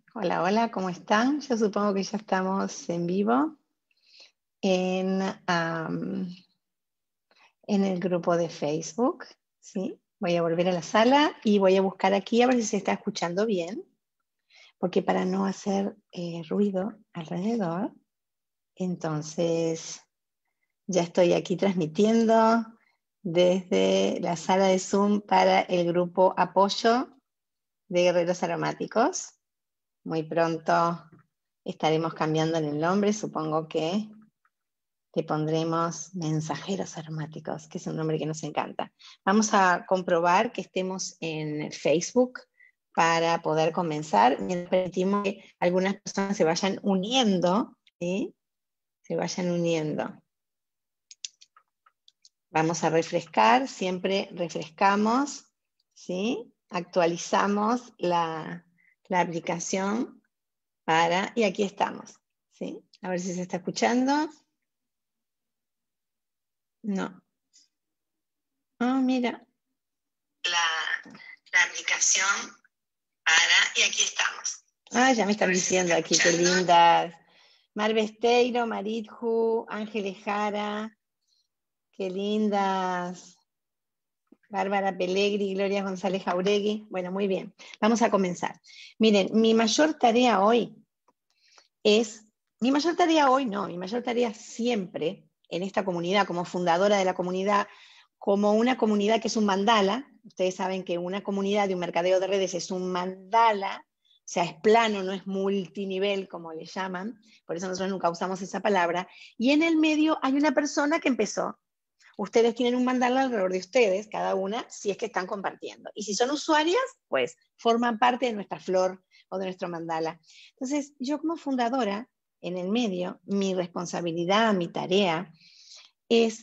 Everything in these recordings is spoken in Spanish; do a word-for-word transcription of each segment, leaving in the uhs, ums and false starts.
Hola, hola, ¿cómo están? Yo supongo que ya estamos en vivo en, am, en el grupo de Facebook, ¿sí? Voy a volver a la sala y voy a buscar aquí a ver si se está escuchando bien, porque para no hacer eh, ruido alrededor, entonces ya estoy aquí transmitiendo desde la sala de Zoom para el grupo Apoyo de Guerreros Aromáticos. Muy pronto estaremos cambiando el nombre, supongo que le pondremos Mensajeros Aromáticos, que es un nombre que nos encanta. Vamos a comprobar que estemos en Facebook para poder comenzar. Mientras permitimos que algunas personas se vayan uniendo, ¿sí? Se vayan uniendo. Vamos a refrescar, siempre refrescamos, ¿sí? Actualizamos la, la aplicación para, y aquí estamos, ¿sí? A ver si se está escuchando. No. Ah, mira. La, la aplicación para, y aquí estamos. Ah, ya me están diciendo aquí, qué lindas. Mar Besteiro, Maritju, Ángeles Jara, qué lindas. Bárbara Pellegri, Gloria González Jauregui. Bueno, muy bien. Vamos a comenzar. Miren, mi mayor tarea hoy es, mi mayor tarea hoy no, mi mayor tarea siempre en esta comunidad, como fundadora de la comunidad, como una comunidad que es un mandala. Ustedes saben que una comunidad de un mercadeo de redes es un mandala, o sea, es plano, no es multinivel, como le llaman, por eso nosotros nunca usamos esa palabra, y en el medio hay una persona que empezó. Ustedes tienen un mandala alrededor de ustedes, cada una, si es que están compartiendo. Y si son usuarias, pues forman parte de nuestra flor o de nuestro mandala. Entonces, yo como fundadora, en el medio, mi responsabilidad, mi tarea, es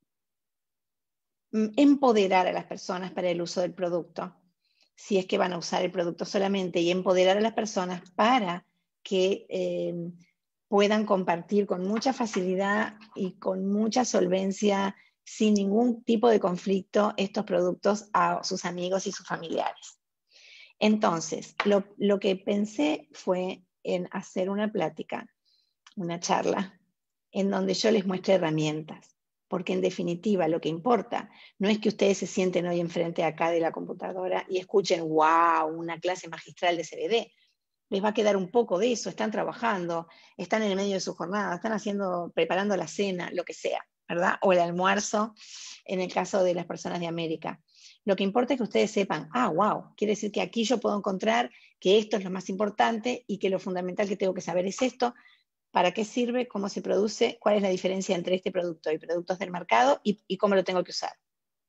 empoderar a las personas para el uso del producto, si es que van a usar el producto solamente, y empoderar a las personas para que eh, puedan compartir con mucha facilidad y con mucha solvencia, sin ningún tipo de conflicto, estos productos a sus amigos y sus familiares. Entonces, lo, lo que pensé fue en hacer una plática, una charla, en donde yo les muestre herramientas, porque en definitiva lo que importa no es que ustedes se sienten hoy enfrente acá de la computadora y escuchen, wow, una clase magistral de C B D. Les va a quedar un poco de eso, están trabajando, están en el medio de su jornada, están haciendo, preparando la cena, lo que sea, ¿verdad? O el almuerzo, en el caso de las personas de América. Lo que importa es que ustedes sepan, ah, wow, quiere decir que aquí yo puedo encontrar que esto es lo más importante y que lo fundamental que tengo que saber es esto, para qué sirve, cómo se produce, cuál es la diferencia entre este producto y productos del mercado y, y cómo lo tengo que usar.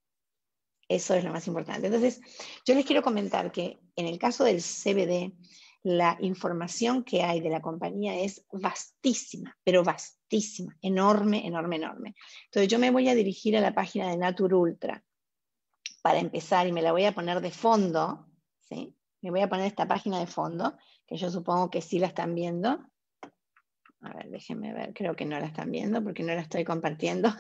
Eso es lo más importante. Entonces, yo les quiero comentar que en el caso del C B D, la información que hay de la compañía es vastísima, pero vastísima, enorme, enorme, enorme. Entonces, yo me voy a dirigir a la página de Nature Ultra para empezar y me la voy a poner de fondo, ¿sí? Me voy a poner esta página de fondo, que yo supongo que sí la están viendo. A ver, déjenme ver, creo que no la están viendo porque no la estoy compartiendo.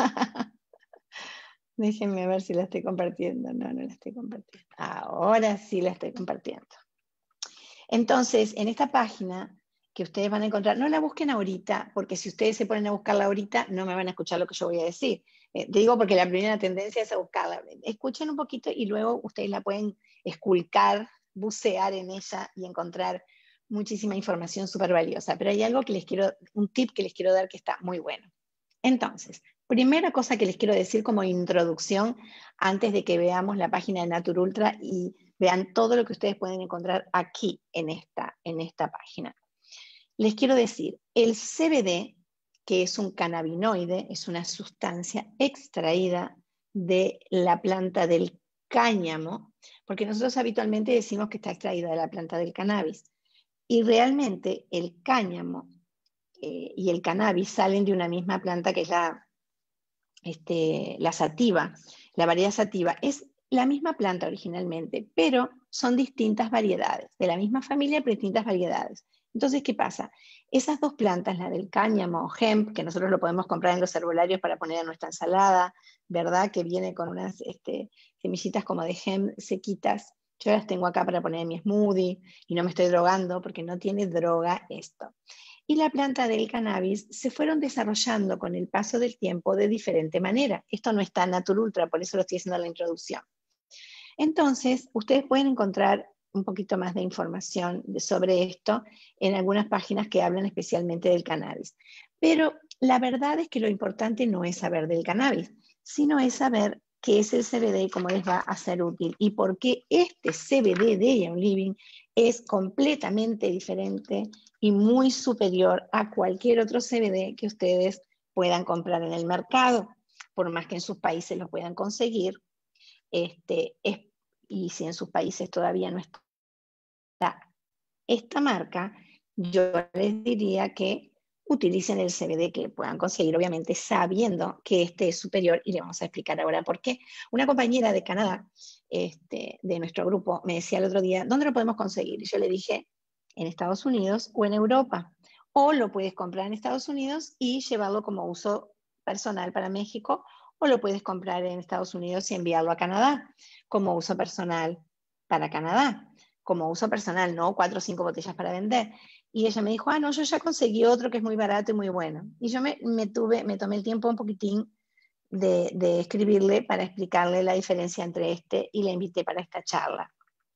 Déjenme ver si la estoy compartiendo. No, no la estoy compartiendo. Ahora sí la estoy compartiendo. Entonces, en esta página que ustedes van a encontrar, no la busquen ahorita, porque si ustedes se ponen a buscarla ahorita, no me van a escuchar lo que yo voy a decir. Eh, digo porque la primera tendencia es a buscarla. Escuchen un poquito y luego ustedes la pueden esculcar, bucear en ella y encontrar muchísima información súper valiosa. Pero hay algo que les quiero, un tip que les quiero dar que está muy bueno. Entonces, primera cosa que les quiero decir como introducción, antes de que veamos la página de Nature Ultra y vean todo lo que ustedes pueden encontrar aquí en esta, en esta página. Les quiero decir, el C B D, que es un cannabinoide, es una sustancia extraída de la planta del cáñamo, porque nosotros habitualmente decimos que está extraída de la planta del cannabis, y realmente el cáñamo eh, y el cannabis salen de una misma planta que es la, este, la sativa, la variedad sativa. Es la misma planta originalmente, pero son distintas variedades, de la misma familia, pero distintas variedades. Entonces, ¿qué pasa? Esas dos plantas, la del cáñamo o hemp, que nosotros lo podemos comprar en los herbolarios para poner en nuestra ensalada, ¿verdad? Que viene con unas este, semillitas como de hemp sequitas, Yo las tengo acá para poner en mi smoothie y no me estoy drogando porque no tiene droga esto. Y la planta del cannabis se fueron desarrollando con el paso del tiempo de diferente manera. Esto no está en Naturultra, por eso lo estoy haciendo en la introducción. Entonces, ustedes pueden encontrar un poquito más de información sobre esto en algunas páginas que hablan especialmente del cannabis. Pero la verdad es que lo importante no es saber del cannabis, sino es saber qué es el C B D y cómo les va a ser útil y por qué este C B D de Young Living es completamente diferente y muy superior a cualquier otro C B D que ustedes puedan comprar en el mercado, por más que en sus países lo puedan conseguir. Este, es, y si en sus países todavía no está esta marca, yo les diría que utilicen el C B D que puedan conseguir, obviamente sabiendo que este es superior, y le vamos a explicar ahora por qué. Una compañera de Canadá, este, de nuestro grupo, me decía el otro día, ¿dónde lo podemos conseguir? Y yo le dije, en Estados Unidos o en Europa. O lo puedes comprar en Estados Unidos y llevarlo como uso personal para México, o lo puedes comprar en Estados Unidos y enviarlo a Canadá como uso personal para Canadá. Como uso personal, no cuatro o cinco botellas para vender. Y ella me dijo, ah, no, yo ya conseguí otro que es muy barato y muy bueno. Y yo me, me, tuve, me tomé el tiempo un poquitín de, de escribirle para explicarle la diferencia entre este y la invité para esta charla.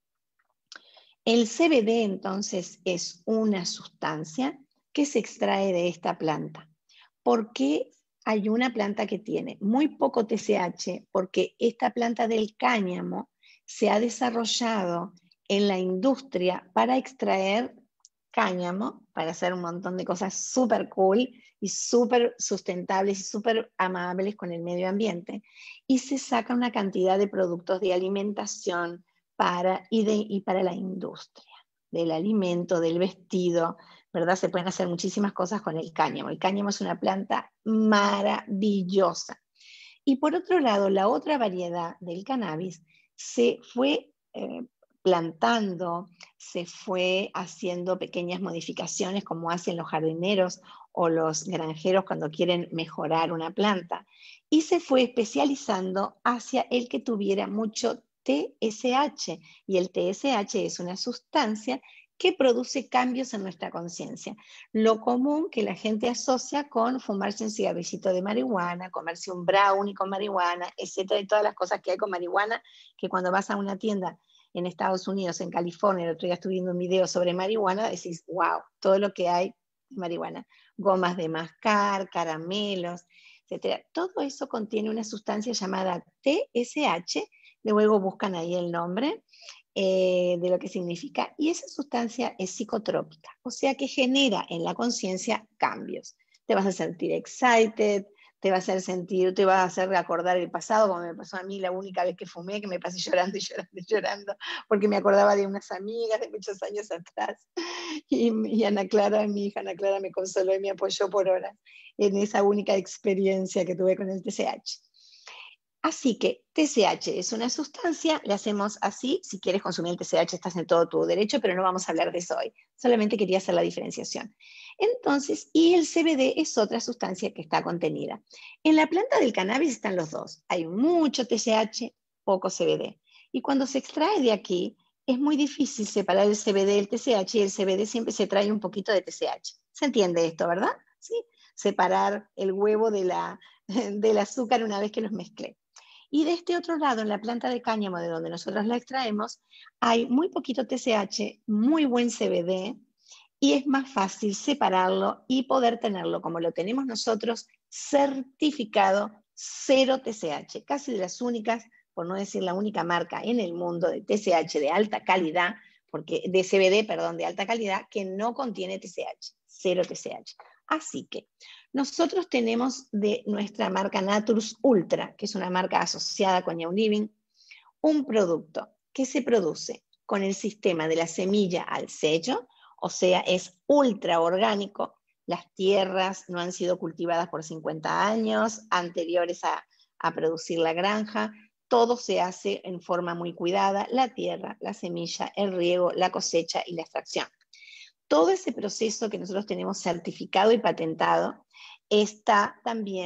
El C B D entonces es una sustancia que se extrae de esta planta. ¿Por qué hay una planta que tiene muy poco T C H? Porque esta planta del cáñamo se ha desarrollado en la industria para extraer cáñamo, para hacer un montón de cosas súper cool y súper sustentables y súper amables con el medio ambiente. Y se saca una cantidad de productos de alimentación para, y, de, y para la industria, del alimento, del vestido, ¿verdad? Se pueden hacer muchísimas cosas con el cáñamo. El cáñamo es una planta maravillosa. Y por otro lado, la otra variedad del cannabis se fue eh, plantando, se fue haciendo pequeñas modificaciones como hacen los jardineros o los granjeros cuando quieren mejorar una planta, y se fue especializando hacia el que tuviera mucho T S H, y el T S H es una sustancia que produce cambios en nuestra conciencia. Lo común que la gente asocia con fumarse un cigarrillito de marihuana, comerse un brownie con marihuana, etcétera, y todas las cosas que hay con marihuana, que cuando vas a una tienda en Estados Unidos, en California, el otro día estuve viendo un video sobre marihuana, decís, wow, todo lo que hay de marihuana. Gomas de mascar, caramelos, etcétera. Todo eso contiene una sustancia llamada T S H, luego buscan ahí el nombre, Eh, de lo que significa, y esa sustancia es psicotrópica, o sea que genera en la conciencia cambios. Te vas a sentir excited, te va a hacer sentir, te va a hacer recordar el pasado, como me pasó a mí la única vez que fumé, que me pasé llorando y llorando y llorando, porque me acordaba de unas amigas de muchos años atrás, y, y Ana Clara, mi hija Ana Clara, me consoló y me apoyó por horas en esa única experiencia que tuve con el T C H. Así que T C H es una sustancia, le hacemos así, si quieres consumir el T C H estás en todo tu derecho, pero no vamos a hablar de eso hoy, solamente quería hacer la diferenciación. Entonces, y el C B D es otra sustancia que está contenida. En la planta del cannabis están los dos, hay mucho T C H, poco C B D. Y cuando se extrae de aquí, es muy difícil separar el C B D del T C H, y el C B D siempre se trae un poquito de T C H. ¿Se entiende esto, verdad? ¿Sí? Separar el huevo de la, del azúcar una vez que los mezclé. Y de este otro lado, en la planta de cáñamo de donde nosotros la extraemos, hay muy poquito T C H, muy buen C B D, y es más fácil separarlo y poder tenerlo como lo tenemos nosotros, certificado cero T C H, casi de las únicas, por no decir la única marca en el mundo de T C H de alta calidad, porque de C B D, perdón, de alta calidad, que no contiene T C H, cero T C H. Así que nosotros tenemos de nuestra marca Naturus Ultra, que es una marca asociada con Young Living, un producto que se produce con el sistema de la semilla al sello, o sea, es ultra orgánico. Las tierras no han sido cultivadas por cincuenta años anteriores a, a producir la granja. Todo se hace en forma muy cuidada, la tierra, la semilla, el riego, la cosecha y la extracción. Todo ese proceso que nosotros tenemos certificado y patentado está también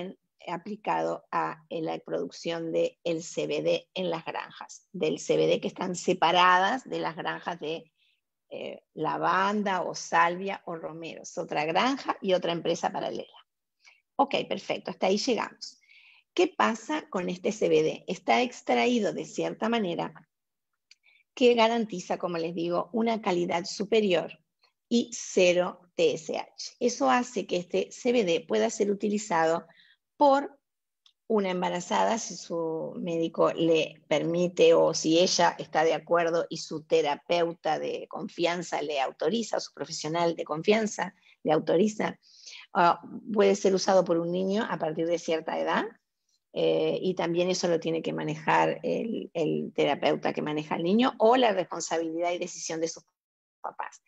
aplicado a la producción del C B D en las granjas, del C B D que están separadas de las granjas de eh, lavanda o salvia o romero. Es otra granja y otra empresa paralela. Ok, perfecto, hasta ahí llegamos. ¿Qué pasa con este C B D? Está extraído de cierta manera que garantiza, como les digo, una calidad superior y cero T S H. Eso hace que este C B D pueda ser utilizado por una embarazada si su médico le permite o si ella está de acuerdo y su terapeuta de confianza le autoriza, o su profesional de confianza le autoriza. Uh, puede ser usado por un niño a partir de cierta edad. Eh, y también eso lo tiene que manejar el, el terapeuta que maneja al niño o la responsabilidad y decisión de sus papás.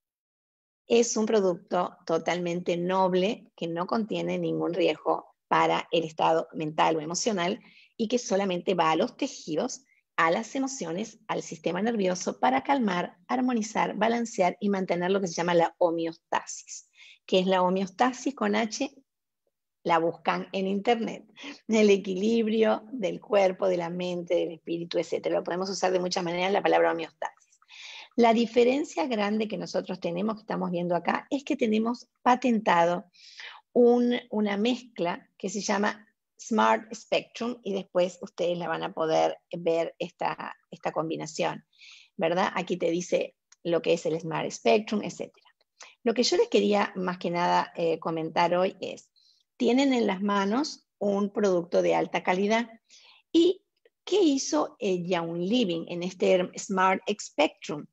Es un producto totalmente noble que no contiene ningún riesgo para el estado mental o emocional y que solamente va a los tejidos, a las emociones, al sistema nervioso para calmar, armonizar, balancear y mantener lo que se llama la homeostasis. ¿Qué es la homeostasis con H? La buscan en internet, el equilibrio del cuerpo, de la mente, del espíritu, etcétera. Lo podemos usar de muchas maneras la palabra homeostasis. La diferencia grande que nosotros tenemos, que estamos viendo acá, es que tenemos patentado un, una mezcla que se llama Smart Spectrum y después ustedes la van a poder ver esta, esta combinación, ¿verdad? Aquí te dice lo que es el Smart Spectrum, etcétera. Lo que yo les quería más que nada eh, comentar hoy es, tienen en las manos un producto de alta calidad. ¿Y qué hizo eh, Young Living en este Smart Spectrum?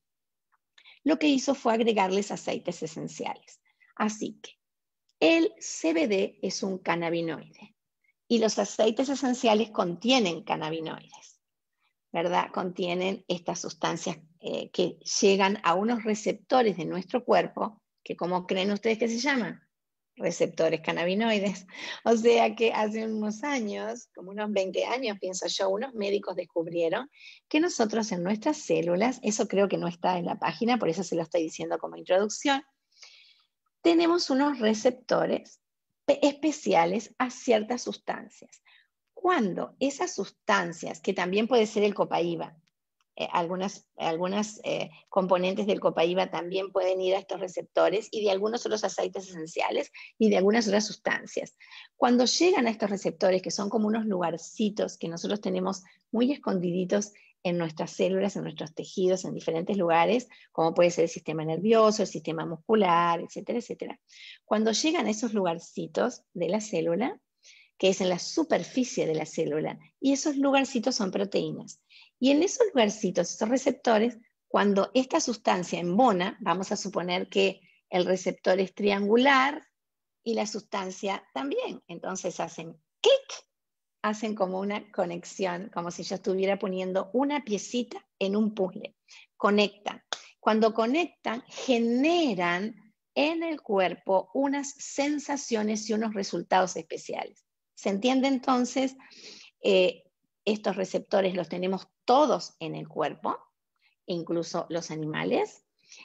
Lo que hizo fue agregarles aceites esenciales. Así que el C B D es un cannabinoide y los aceites esenciales contienen cannabinoides, ¿verdad? Contienen estas sustancias eh, que llegan a unos receptores de nuestro cuerpo, que ¿cómo creen ustedes que se llaman? Receptores cannabinoides. O sea que hace unos años, como unos veinte años, pienso yo, unos médicos descubrieron que nosotros en nuestras células, eso creo que no está en la página, por eso se lo estoy diciendo como introducción, tenemos unos receptores especiales a ciertas sustancias. Cuando esas sustancias, que también puede ser el copaíba, Eh, algunas, algunas eh, componentes del copaíba también pueden ir a estos receptores y de algunos otros aceites esenciales y de algunas otras sustancias. Cuando llegan a estos receptores, que son como unos lugarcitos que nosotros tenemos muy escondiditos en nuestras células, en nuestros tejidos, en diferentes lugares, como puede ser el sistema nervioso, el sistema muscular, etcétera, etcétera. Cuando llegan a esos lugarcitos de la célula, que es en la superficie de la célula, y esos lugarcitos son proteínas. Y en esos lugarcitos, esos receptores, cuando esta sustancia embona, vamos a suponer que el receptor es triangular y la sustancia también. Entonces hacen clic, hacen como una conexión, como si yo estuviera poniendo una piecita en un puzzle. Conectan. Cuando conectan, generan en el cuerpo unas sensaciones y unos resultados especiales. ¿Se entiende entonces? Eh, estos receptores los tenemos todos en el cuerpo, incluso los animales,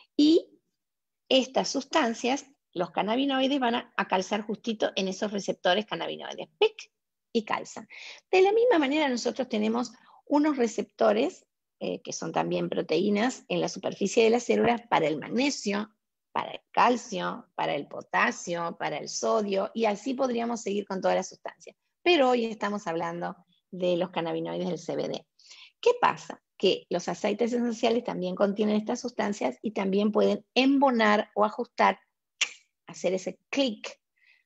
y estas sustancias, los cannabinoides, van a, a calzar justito en esos receptores cannabinoides. ¡Pic! Y calzan. De la misma manera nosotros tenemos unos receptores, eh, que son también proteínas, en la superficie de las células para el magnesio, para el calcio, para el potasio, para el sodio, y así podríamos seguir con todas las sustancias. Pero hoy estamos hablando de los cannabinoides del C B D. ¿Qué pasa? Que los aceites esenciales también contienen estas sustancias y también pueden embonar o ajustar, hacer ese clic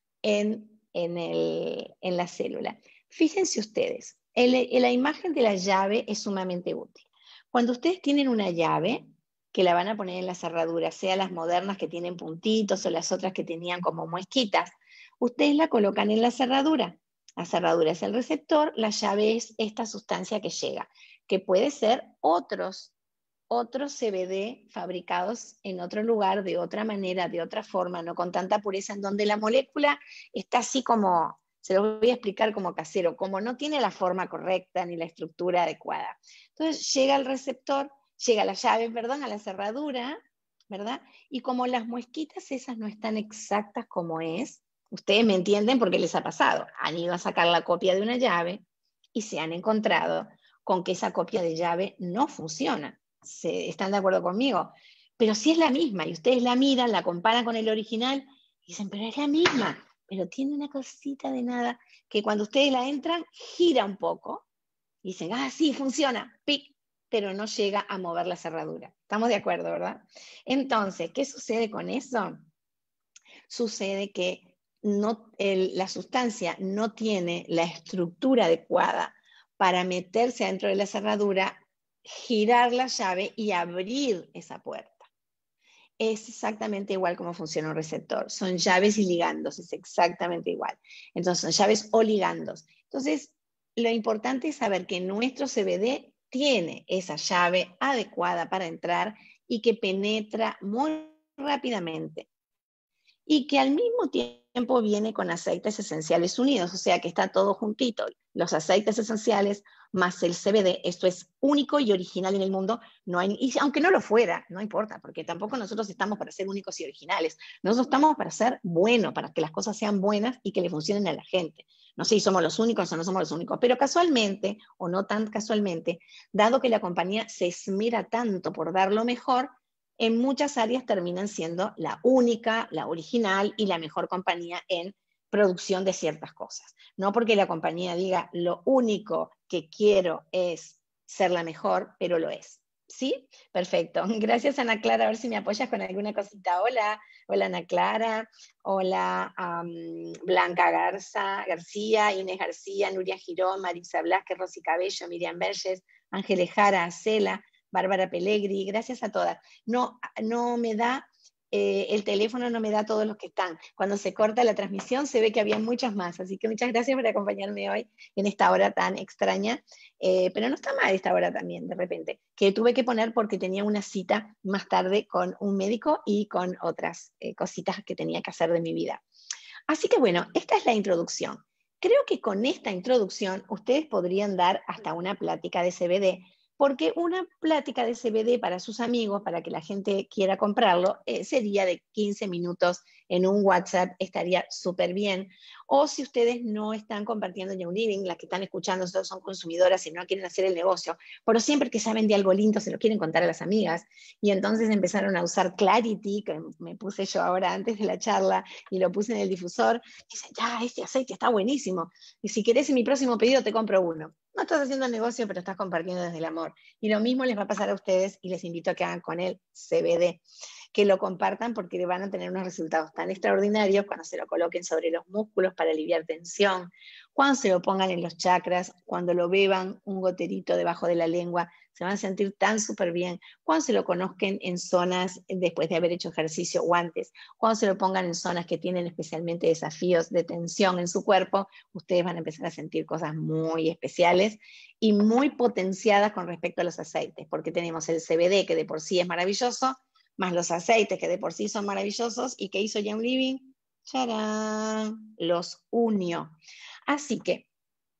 en, en, el, en la célula. Fíjense ustedes, el, el, la imagen de la llave es sumamente útil. Cuando ustedes tienen una llave, que la van a poner en la cerradura, sea las modernas que tienen puntitos o las otras que tenían como muesquitas, ustedes la colocan en la cerradura. La cerradura es el receptor, la llave es esta sustancia que llega, que puede ser otros, otros C B D fabricados en otro lugar, de otra manera, de otra forma, no con tanta pureza, en donde la molécula está así como, se lo voy a explicar como casero, como no tiene la forma correcta ni la estructura adecuada. Entonces llega el receptor, llega la llave, perdón, a la cerradura, ¿verdad? Y como las muesquitas esas no están exactas como es, Ustedes me entienden porque les ha pasado. Han ido a sacar la copia de una llave y se han encontrado con que esa copia de llave no funciona. ¿Se, ¿Están de acuerdo conmigo? Pero si es la misma y ustedes la miran, la comparan con el original y dicen, pero es la misma, pero tiene una cosita de nada que cuando ustedes la entran, gira un poco y dicen, ah, sí, funciona, pic, pero no llega a mover la cerradura. ¿Estamos de acuerdo, verdad? Entonces, ¿qué sucede con eso? Sucede que no, el, la sustancia no tiene la estructura adecuada para meterse dentro de la cerradura, girar la llave y abrir esa puerta. Es exactamente igual como funciona un receptor. Son llaves y ligandos, es exactamente igual. Entonces, son llaves o ligandos. Entonces, lo importante es saber que nuestro C B D tiene esa llave adecuada para entrar y que penetra muy rápidamente. Y que al mismo tiempo viene con aceites esenciales unidos, o sea que está todo juntito. Los aceites esenciales más el C B D, esto es único y original en el mundo, no hay, y aunque no lo fuera, no importa, porque tampoco nosotros estamos para ser únicos y originales, nosotros estamos para ser buenos, para que las cosas sean buenas y que le funcionen a la gente. No sé si somos los únicos o no somos los únicos, pero casualmente, o no tan casualmente, dado que la compañía se esmera tanto por dar lo mejor, en muchas áreas terminan siendo la única, la original y la mejor compañía en producción de ciertas cosas. No porque la compañía diga lo único que quiero es ser la mejor, pero lo es. ¿Sí? Perfecto. Gracias, Ana Clara. A ver si me apoyas con alguna cosita. Hola, hola Ana Clara, hola um, Blanca Garza, García, Inés García, Nuria Girón, Marisa Blasquez, Rosy Cabello, Miriam Verges, Ángeles Jara, Acela, Bárbara Pellegri, gracias a todas. No, no me da, eh, el teléfono no me da todos los que están. Cuando se corta la transmisión se ve que había muchos más, así que muchas gracias por acompañarme hoy en esta hora tan extraña, eh, pero no está mal esta hora también, de repente, que tuve que poner porque tenía una cita más tarde con un médico y con otras eh, cositas que tenía que hacer de mi vida. Así que bueno, esta es la introducción. Creo que con esta introducción ustedes podrían dar hasta una plática de C B D, porque una plática de C B D para sus amigos, para que la gente quiera comprarlo, eh, sería de quince minutos en un WhatsApp, estaría súper bien. O si ustedes no están compartiendo en un living, las que están escuchando ustedes son consumidoras y no quieren hacer el negocio, pero siempre que saben de algo lindo se lo quieren contar a las amigas, y entonces empezaron a usar Clarity, que me puse yo ahora antes de la charla, y lo puse en el difusor, y dicen, ya, este aceite está buenísimo, y si querés en mi próximo pedido te compro uno. No estás haciendo negocio, pero estás compartiendo desde el amor. Y lo mismo les va a pasar a ustedes y les invito a que hagan con el C B D, que lo compartan porque van a tener unos resultados tan extraordinarios cuando se lo coloquen sobre los músculos para aliviar tensión, cuando se lo pongan en los chakras, cuando lo beban un goterito debajo de la lengua, se van a sentir tan súper bien, cuando se lo conozcan en zonas después de haber hecho ejercicio o antes, cuando se lo pongan en zonas que tienen especialmente desafíos de tensión en su cuerpo, ustedes van a empezar a sentir cosas muy especiales y muy potenciadas con respecto a los aceites, porque tenemos el C B D que de por sí es maravilloso, más los aceites que de por sí son maravillosos, y que hizo Young Living, ¡charán!, los unió. Así que,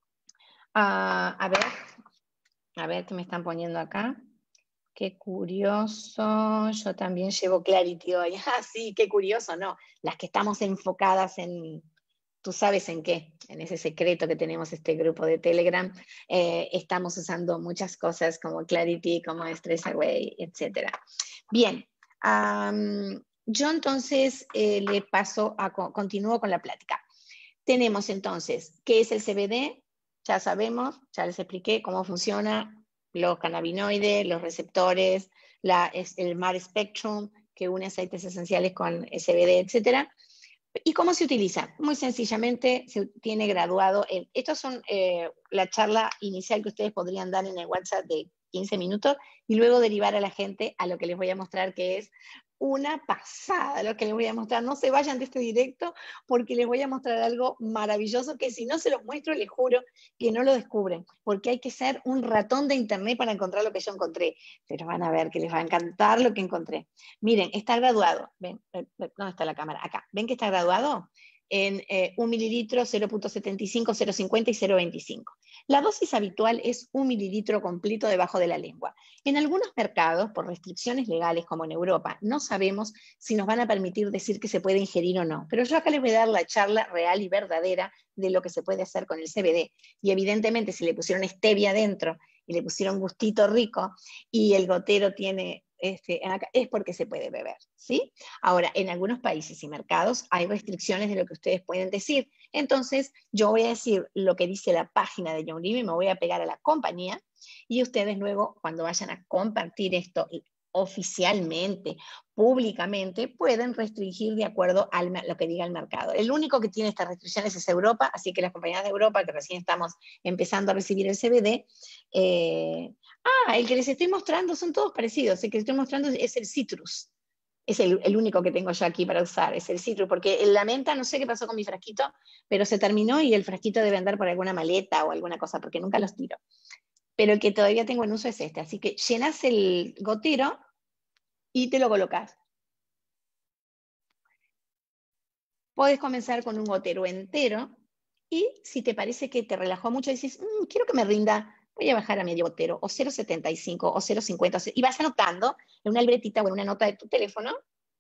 uh, a ver, a ver qué me están poniendo acá. Qué curioso, yo también llevo Clarity hoy. Ah, sí, qué curioso, ¿no? Las que estamos enfocadas en, tú sabes en qué, en ese secreto que tenemos este grupo de Telegram, eh, estamos usando muchas cosas como Clarity, como Stress Away, etcétera. Bien, um, yo entonces eh, le paso a, continúo con la plática. Tenemos entonces, ¿qué es el C B D? Ya sabemos, ya les expliqué cómo funciona, los cannabinoides, los receptores, la, el MAR Spectrum, que une aceites esenciales con C B D, etcétera. ¿Y cómo se utiliza? Muy sencillamente se tiene graduado. En, estos son eh, la charla inicial que ustedes podrían dar en el WhatsApp de quince minutos y luego derivar a la gente a lo que les voy a mostrar, que es una pasada lo que les voy a mostrar. No se vayan de este directo porque les voy a mostrar algo maravilloso que si no se los muestro les juro que no lo descubren, porque hay que ser un ratón de internet para encontrar lo que yo encontré, pero van a ver que les va a encantar lo que encontré. Miren, está graduado. ¿Ven? ¿Dónde está la cámara? Acá. ¿Ven que está graduado? en eh, un mililitro, cero punto setenta y cinco, cero punto cincuenta y cero punto veinticinco. La dosis habitual es un mililitro completo debajo de la lengua. En algunos mercados, por restricciones legales como en Europa, no sabemos si nos van a permitir decir que se puede ingerir o no. Pero yo acá les voy a dar la charla real y verdadera de lo que se puede hacer con el C B D. Y evidentemente si le pusieron stevia adentro y le pusieron gustito rico y el gotero tiene... Este, es porque se puede beber, ¿sí? Ahora, en algunos países y mercados hay restricciones de lo que ustedes pueden decir. Entonces, yo voy a decir lo que dice la página de Young Living, me voy a pegar a la compañía y ustedes luego, cuando vayan a compartir esto oficialmente, públicamente, pueden restringir de acuerdo a lo que diga el mercado. El único que tiene estas restricciones es Europa, así que las compañías de Europa, que recién estamos empezando a recibir el C B D, eh, ah, el que les estoy mostrando son todos parecidos, el que les estoy mostrando es el citrus. Es el, el único que tengo yo aquí para usar, es el citrus, porque la menta, no sé qué pasó con mi frasquito, pero se terminó y el frasquito debe andar por alguna maleta o alguna cosa, porque nunca los tiro. Pero el que todavía tengo en uso es este, así que llenas el gotero y te lo colocas. Puedes comenzar con un gotero entero y si te parece que te relajó mucho, dices, mmm, quiero que me rinda, voy a bajar a medio gotero, o cero punto setenta y cinco, o cero punto cincuenta, y vas anotando en una libretita o en una nota de tu teléfono.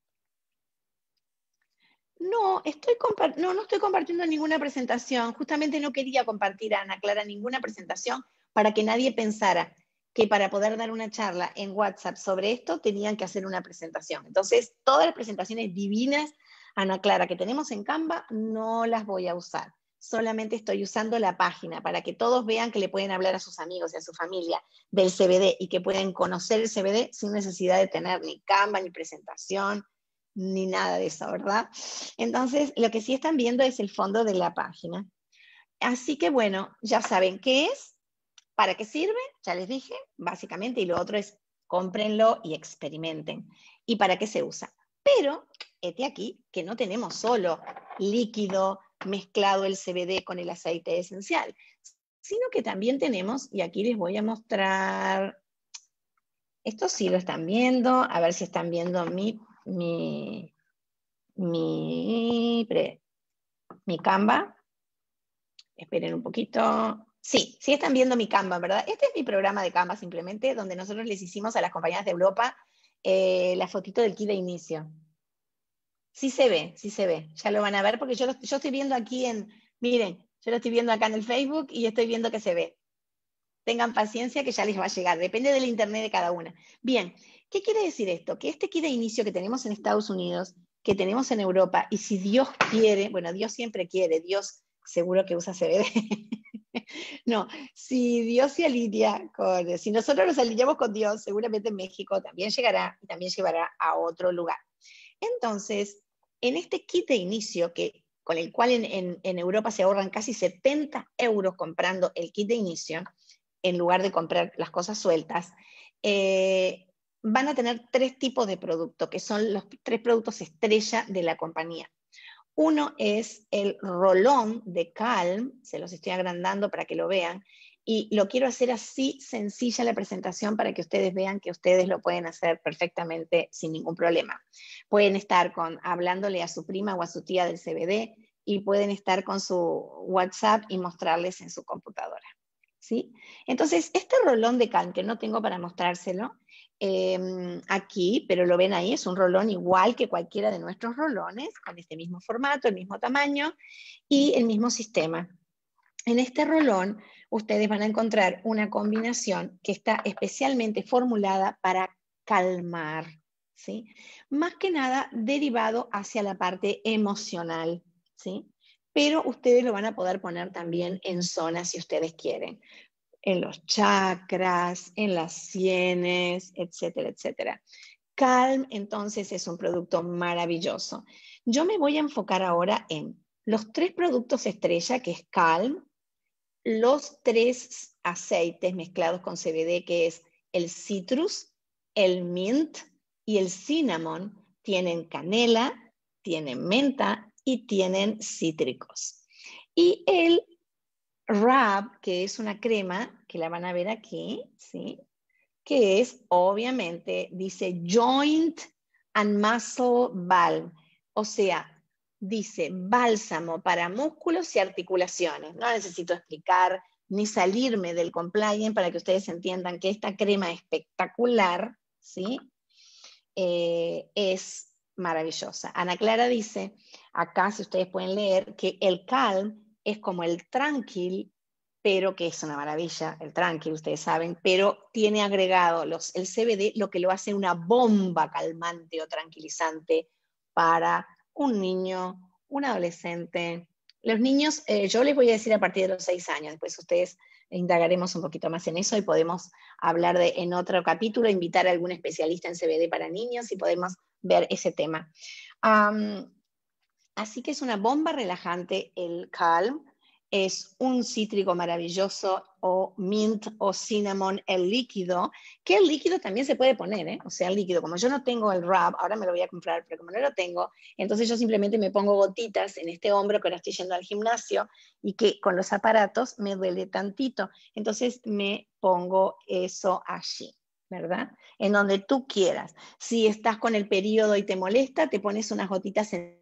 No, estoy no, no estoy compartiendo ninguna presentación. Justamente no quería compartir, Ana Clara, ninguna presentación para que nadie pensara que para poder dar una charla en WhatsApp sobre esto tenían que hacer una presentación. Entonces, todas las presentaciones divinas, Ana Clara, que tenemos en Canva, no las voy a usar. Solamente estoy usando la página para que todos vean que le pueden hablar a sus amigos y a su familia del C B D y que pueden conocer el C B D sin necesidad de tener ni Canva, ni presentación, ni nada de eso, ¿verdad? Entonces, lo que sí están viendo es el fondo de la página. Así que bueno, ya saben qué es, para qué sirve, ya les dije, básicamente, y lo otro es cómprenlo y experimenten. ¿Y para qué se usa? Pero, este aquí, que no tenemos solo líquido mezclado el C B D con el aceite esencial, sino que también tenemos, y aquí les voy a mostrar, esto sí lo están viendo, a ver si están viendo mi, mi, mi, pre, mi Canva. Esperen un poquito. Sí, sí están viendo mi Canva, ¿verdad? Este es mi programa de Canva simplemente, donde nosotros les hicimos a las compañías de Europa eh, la fotito del kit de inicio. Sí se ve, sí se ve. Ya lo van a ver porque yo, lo, yo estoy viendo aquí en, miren, yo lo estoy viendo acá en el Facebook y estoy viendo que se ve. Tengan paciencia que ya les va a llegar, depende del internet de cada una. Bien, ¿qué quiere decir esto? Que este kit de inicio que tenemos en Estados Unidos, que tenemos en Europa, y si Dios quiere, bueno, Dios siempre quiere, Dios seguro que usa C B D. No, si Dios se alinea con, si nosotros nos alineamos con Dios, seguramente México también llegará y también llevará a otro lugar. Entonces, en este kit de inicio, que, con el cual en, en, en Europa se ahorran casi setenta euros comprando el kit de inicio, en lugar de comprar las cosas sueltas, eh, van a tener tres tipos de productos, que son los tres productos estrella de la compañía. Uno es el rolón de Calm, se los estoy agrandando para que lo vean, y lo quiero hacer así sencilla la presentación para que ustedes vean que ustedes lo pueden hacer perfectamente sin ningún problema. Pueden estar con, hablándole a su prima o a su tía del C B D y pueden estar con su WhatsApp y mostrarles en su computadora. ¿Sí? Entonces, este rolón de Calm, que no tengo para mostrárselo eh, aquí, pero lo ven ahí, es un rolón igual que cualquiera de nuestros rolones, con este mismo formato, el mismo tamaño y el mismo sistema. En este rolón, ustedes van a encontrar una combinación que está especialmente formulada para calmar, ¿sí? Más que nada derivado hacia la parte emocional, ¿sí? Pero ustedes lo van a poder poner también en zonas si ustedes quieren, en los chakras, en las sienes, etcétera, etcétera. Calm, entonces, es un producto maravilloso. Yo me voy a enfocar ahora en los tres productos estrella, que es Calm, los tres aceites mezclados con C B D, que es el citrus, el mint y el cinnamon, tienen canela, tienen menta y tienen cítricos. Y el Rub, que es una crema, que la van a ver aquí, ¿sí? Que es, obviamente, dice Joint and Muscle Balm, o sea, dice bálsamo para músculos y articulaciones. No necesito explicar ni salirme del compliance para que ustedes entiendan que esta crema espectacular, ¿sí? Eh, es maravillosa. Ana Clara dice, acá si ustedes pueden leer, que el Calm es como el Tranquil, pero que es una maravilla, el Tranquil, ustedes saben, pero tiene agregado los, el C B D, lo que lo hace una bomba calmante o tranquilizante para un niño, un adolescente. Los niños, eh, yo les voy a decir a partir de los seis años, después ustedes indagaremos un poquito más en eso y podemos hablar de, en otro capítulo, invitar a algún especialista en C B D para niños y podemos ver ese tema. Um, así que es una bomba relajante el Calm, es un cítrico maravilloso o mint o cinnamon el líquido, que el líquido también se puede poner, ¿eh? O sea, el líquido, como yo no tengo el rub, ahora me lo voy a comprar, pero como no lo tengo, entonces yo simplemente me pongo gotitas en este hombro que ahora estoy yendo al gimnasio y que con los aparatos me duele tantito, entonces me pongo eso allí, ¿verdad? En donde tú quieras. Si estás con el periodo y te molesta, te pones unas gotitas en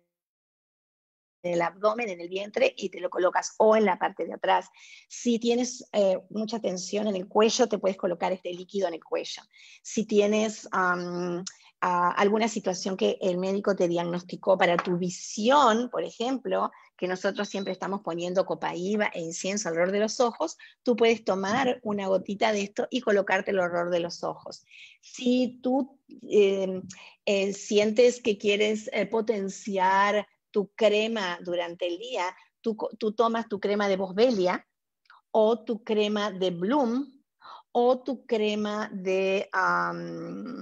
el abdomen, en el vientre, y te lo colocas o en la parte de atrás. Si tienes eh, mucha tensión en el cuello, te puedes colocar este líquido en el cuello. Si tienes um, uh, alguna situación que el médico te diagnosticó para tu visión, por ejemplo, que nosotros siempre estamos poniendo copaíba e incienso alrededor de los ojos, tú puedes tomar una gotita de esto y colocártelo alrededor de los ojos. Si tú eh, eh, sientes que quieres eh, potenciar tu crema durante el día, tú, tú tomas tu crema de Boswellia o tu crema de Bloom o tu crema de um,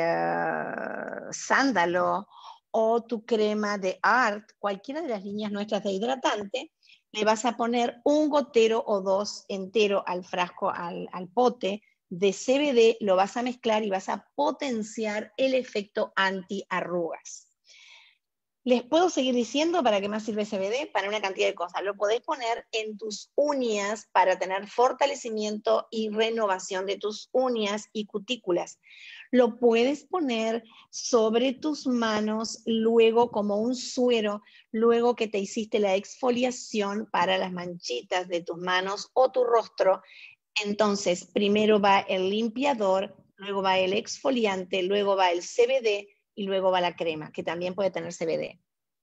eh, sándalo o tu crema de Art, cualquiera de las líneas nuestras de hidratante, le vas a poner un gotero o dos entero al frasco, al, al pote de C B D, lo vas a mezclar y vas a potenciar el efecto antiarrugas. Les puedo seguir diciendo para qué más sirve C B D, para una cantidad de cosas. Lo podés poner en tus uñas para tener fortalecimiento y renovación de tus uñas y cutículas. Lo puedes poner sobre tus manos luego como un suero, luego que te hiciste la exfoliación para las manchitas de tus manos o tu rostro. Entonces, primero va el limpiador, luego va el exfoliante, luego va el C B D, y luego va la crema, que también puede tener C B D.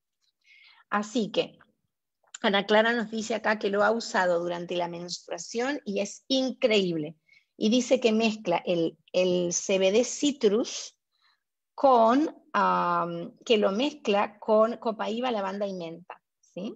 Así que Ana Clara nos dice acá que lo ha usado durante la menstruación y es increíble. Y dice que mezcla el, el C B D citrus con, um, que lo mezcla con copaíba, lavanda y menta, ¿sí?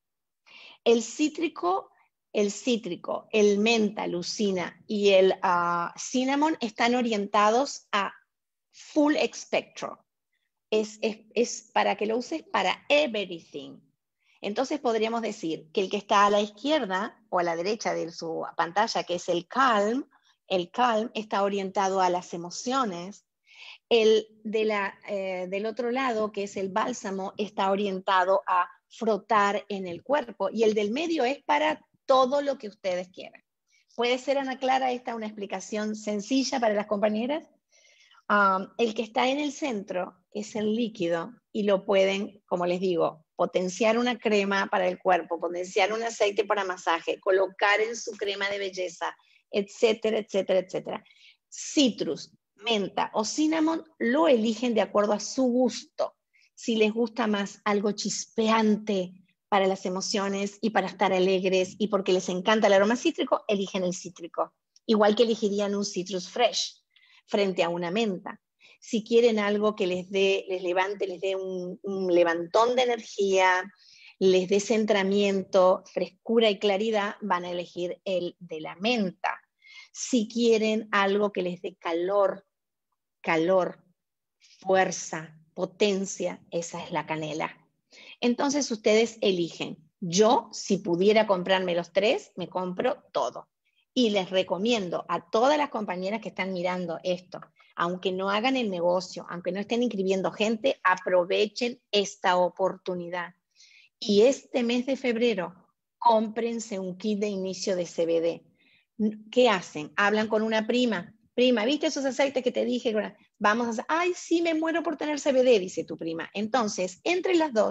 El cítrico, el cítrico, el menta, lucina y el uh, cinnamon están orientados a full spectrum. Es, es, es para que lo uses para everything. Entonces podríamos decir que el que está a la izquierda o a la derecha de su pantalla, que es el Calm, el Calm está orientado a las emociones. El de la, eh, del otro lado, que es el bálsamo, está orientado a frotar en el cuerpo. Y el del medio es para todo lo que ustedes quieran. ¿Puede ser, Ana Clara, esta una explicación sencilla para las compañeras? Um, el que está en el centro es el líquido y lo pueden, como les digo, potenciar una crema para el cuerpo, potenciar un aceite para masaje, colocar en su crema de belleza, etcétera, etcétera, etcétera. Citrus, menta o cinnamon lo eligen de acuerdo a su gusto. Si les gusta más algo chispeante para las emociones y para estar alegres y porque les encanta el aroma cítrico, eligen el cítrico. Igual que elegirían un citrus fresh frente a una menta. Si quieren algo que les dé, les levante, les dé un, un levantón de energía, les dé centramiento, frescura y claridad, van a elegir el de la menta. Si quieren algo que les dé calor, calor, fuerza, potencia, esa es la canela. Entonces ustedes eligen. Yo, si pudiera comprarme los tres, me compro todo. Y les recomiendo a todas las compañeras que están mirando esto, aunque no hagan el negocio, aunque no estén inscribiendo gente, aprovechen esta oportunidad. Y este mes de febrero, cómprense un kit de inicio de C B D. ¿Qué hacen? Hablan con una prima. Prima, ¿viste esos aceites que te dije? Vamos a hacer, ay, sí, me muero por tener C B D, dice tu prima. Entonces, entre las dos,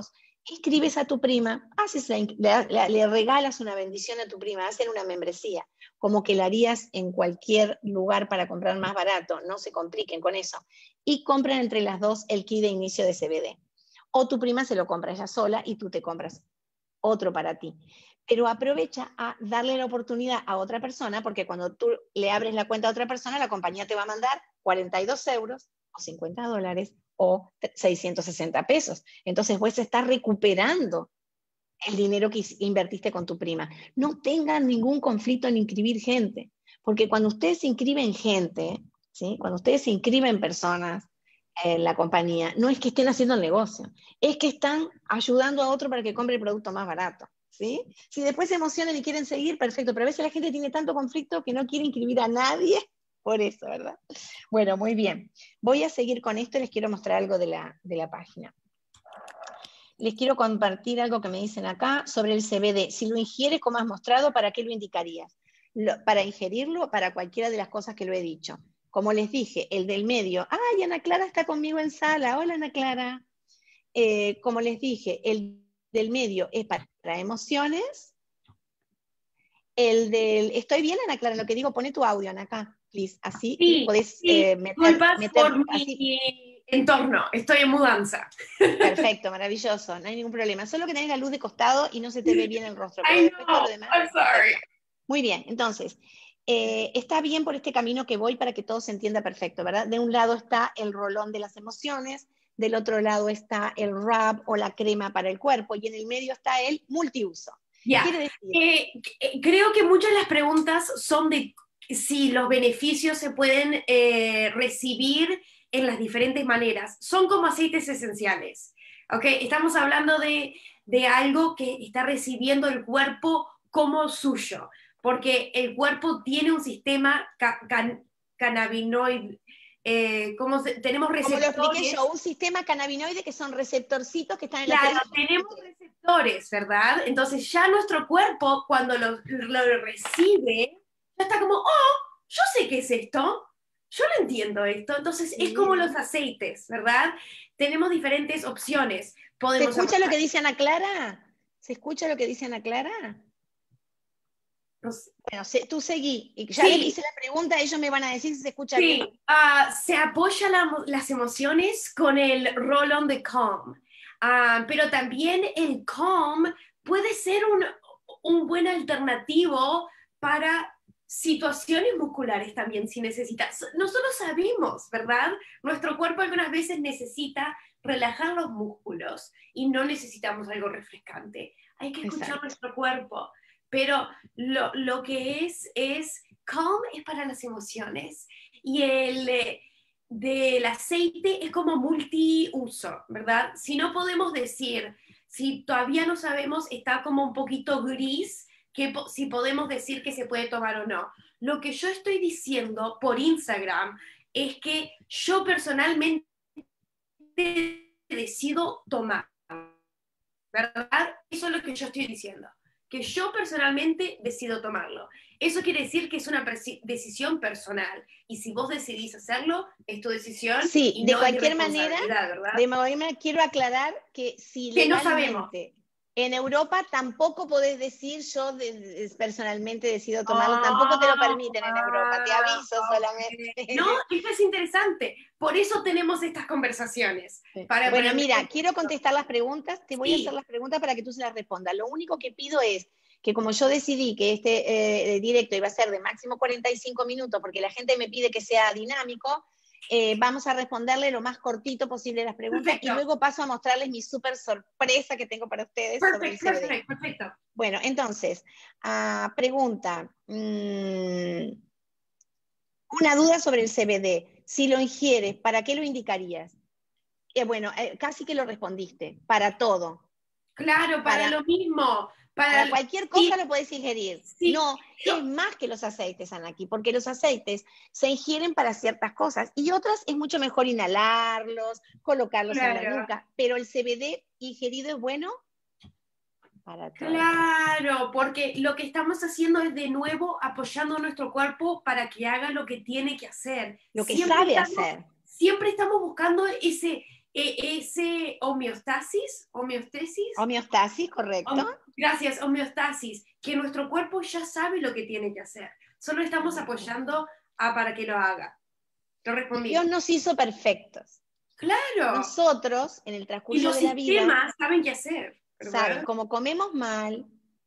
inscribes a tu prima, haces la, le, le regalas una bendición a tu prima, hacen una membresía, como que la harías en cualquier lugar para comprar más barato, no se compliquen con eso, y compran entre las dos el kit de inicio de C B D. O tu prima se lo compra ella sola y tú te compras otro para ti. Pero aprovecha a darle la oportunidad a otra persona, porque cuando tú le abres la cuenta a otra persona, la compañía te va a mandar cuarenta y dos euros o cincuenta dólares o seiscientos sesenta pesos. Entonces vos estás recuperando el dinero que invertiste con tu prima. No tengan ningún conflicto en inscribir gente, porque cuando ustedes inscriben gente, ¿sí? Cuando ustedes inscriben personas en la compañía, no es que estén haciendo el negocio, es que están ayudando a otro para que compre el producto más barato. ¿Sí? Si después se emocionan y quieren seguir, perfecto, pero a veces la gente tiene tanto conflicto que no quiere inscribir a nadie por eso, ¿verdad? Bueno, muy bien. Voy a seguir con esto y les quiero mostrar algo de la, de la página. Les quiero compartir algo que me dicen acá sobre el C B D. Si lo ingieres como has mostrado, ¿para qué lo indicarías? Lo, ¿Para ingerirlo o para cualquiera de las cosas que lo he dicho? Como les dije, el del medio. ¡Ay, Ana Clara está conmigo en sala! Hola, Ana Clara. Eh, como les dije, el del medio es para emociones. El del... ¿Estoy bien, Ana Clara? Lo que digo, pone tu audio, Ana, acá, please. Así Sí, podés sí, eh, meter... disculpas meter por así. mi entorno, estoy en mudanza. Perfecto, maravilloso, no hay ningún problema. Solo que tenés la luz de costado y no se te ve bien el rostro, pero I después todo know, lo demás, I'm sorry. perfecto. Muy bien, entonces, eh, está bien por este camino que voy para que todo se entienda perfecto, ¿verdad? De un lado está el rolón de las emociones, del otro lado está el rub o la crema para el cuerpo, y en el medio está el multiuso. Ya, Quiere decir... eh, eh, creo que muchas de las preguntas son de si los beneficios se pueden eh, recibir en las diferentes maneras. Son como aceites esenciales, ¿ok? Estamos hablando de, de algo que está recibiendo el cuerpo como suyo, porque el cuerpo tiene un sistema ca can cannabinoide, eh, como se, tenemos Como lo expliqué receptores. yo, un sistema cannabinoide que son receptorcitos que están en la Claro, célula. tenemos receptores, ¿verdad? Entonces ya nuestro cuerpo, cuando lo, lo recibe, ya está como, oh, yo sé qué es esto, yo lo entiendo esto. Entonces es como los Sí. aceites, ¿verdad? Tenemos diferentes opciones. ¿Se Podemos escucha lo aplicar. que dice Ana Clara? ¿Se escucha lo que dice Ana Clara? Bueno, se, tú seguí. Y ya les Sí, hice la pregunta, ellos me van a decir si se escucha bien. sí. Uh, se apoya la, las emociones con el roll-on de Calm. Uh, pero también el Calm puede ser un, un buen alternativo para situaciones musculares también, si necesitas. Nosotros sabemos, ¿verdad? Nuestro cuerpo algunas veces necesita relajar los músculos y no necesitamos algo refrescante. Hay que escuchar Exacto. nuestro cuerpo. Pero lo, lo que es, es, Calm es para las emociones y el eh, del aceite es como multiuso, ¿verdad? Si no podemos decir, si todavía no sabemos, está como un poquito gris, que si podemos decir que se puede tomar o no. Lo que yo estoy diciendo por Instagram es que yo personalmente decido tomar, ¿verdad? Eso es lo que yo estoy diciendo, que yo personalmente decido tomarlo. Eso quiere decir que es una decisión personal, y si vos decidís hacerlo, es tu decisión, Sí, y de no es mi cualquier manera, responsabilidad, ¿verdad? de cualquier manera quiero aclarar que si Que no sabemos. legalmente en Europa tampoco podés decir yo de, de, personalmente decido tomarlo, tampoco te lo Oh, permiten en Europa, te aviso okay. No, solamente. esto es interesante, por eso tenemos estas conversaciones. Para Bueno, aprender. mira, quiero contestar las preguntas, te voy a hacer Sí. las preguntas para que tú se las respondas. Lo único que pido es que como yo decidí que este eh, directo iba a ser de máximo cuarenta y cinco minutos, porque la gente me pide que sea dinámico, eh, vamos a responderle lo más cortito posible las preguntas. Perfecto. Y luego paso a mostrarles mi súper sorpresa que tengo para ustedes Perfect, sobre el C B D. Perfecto, perfecto. Bueno, entonces, uh, pregunta, mmm, una duda sobre el C B D. Si lo ingieres, ¿para qué lo indicarías? Eh, bueno, eh, casi que lo respondiste, para todo. Claro, para, para lo mismo. Para, para cualquier cosa sí, lo podés ingerir. Sí, no, yo, es más que los aceites, Anaki, porque los aceites se ingieren para ciertas cosas y otras es mucho mejor inhalarlos, colocarlos claro. en la nuca, pero el C B D ingerido es bueno para todo. Claro, porque lo que estamos haciendo es de nuevo apoyando a nuestro cuerpo para que haga lo que tiene que hacer. Lo que siempre sabe estamos, hacer. Siempre estamos buscando ese, eh, ese homeostasis, homeostasis, Homeostasis, correcto. hom- gracias, homeostasis, que nuestro cuerpo ya sabe lo que tiene que hacer. Solo estamos apoyando a, para que lo haga. Lo respondí. Dios nos hizo perfectos. Claro. Nosotros, en el Y transcurso los de la vida, sistemas saben qué hacer, ¿verdad? saben, como comemos mal,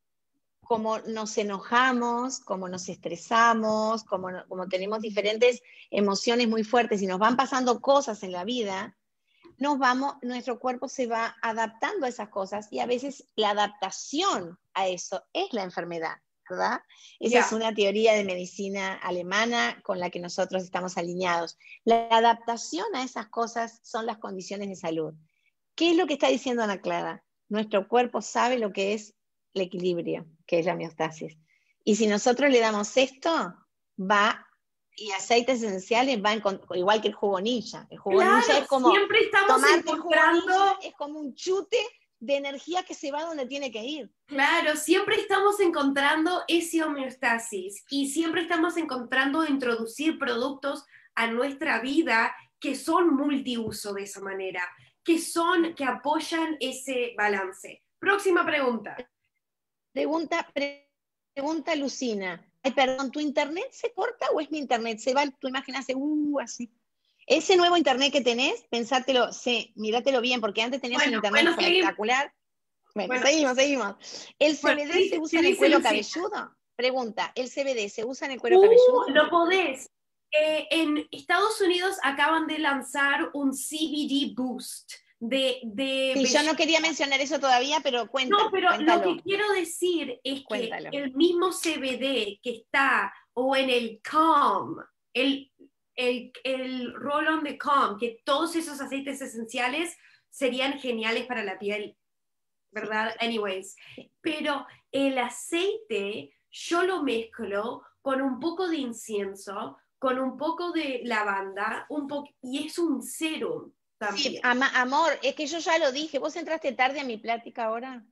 como nos enojamos, como nos estresamos, como, no- como tenemos diferentes emociones muy fuertes y nos van pasando cosas en la vida, nos vamos, nuestro cuerpo se va adaptando a esas cosas y a veces la adaptación a eso es la enfermedad, ¿verdad? Esa Ya. es una teoría de medicina alemana con la que nosotros estamos alineados. La adaptación a esas cosas son las condiciones de salud. ¿Qué es lo que está diciendo Ana Clara? Nuestro cuerpo sabe lo que es el equilibrio, que es la homeostasis. Y si nosotros le damos esto, va, y aceites esenciales va en, igual que el jugo ninja. El jugo Claro, ninja es como siempre estamos tomarte el jugo encontrando, ninja, es como un chute de energía que se va donde tiene que ir. claro, siempre estamos encontrando ese homeostasis y siempre estamos encontrando introducir productos a nuestra vida que son multiuso de esa manera, que son, que apoyan ese balance. Próxima pregunta. Pregunta, pre- pregunta Lucina. Ay, perdón, ¿tu internet se corta o es mi internet? Se va, tu imagen hace uh, así. Ese nuevo internet que tenés, pensátelo, sí, míratelo bien, porque antes tenías Bueno, un internet bueno, seguimos. espectacular. Bueno, Bueno, seguimos, seguimos. ¿El bueno, C B D ¿qué se dice- usa qué en el dice cuero Lucía? cabelludo? Pregunta, ¿el C B D se usa en el cuero Uh, cabelludo? lo podés. Eh, en Estados Unidos acaban de lanzar un C B D Boost de, de Sí, yo no belleza. quería mencionar eso todavía, pero cuéntalo, No, pero cuéntalo. lo que quiero decir es Cuéntalo. que el mismo C B D que está, o en el Calm, el, el, el roll-on de Calm, que todos esos aceites esenciales serían geniales para la piel, ¿verdad? Anyways, pero el aceite yo lo mezclo con un poco de incienso, con un poco de lavanda, un po y es un serum también. Sí, ama, amor, es que yo ya lo dije. ¿Vos entraste tarde a mi plática ahora?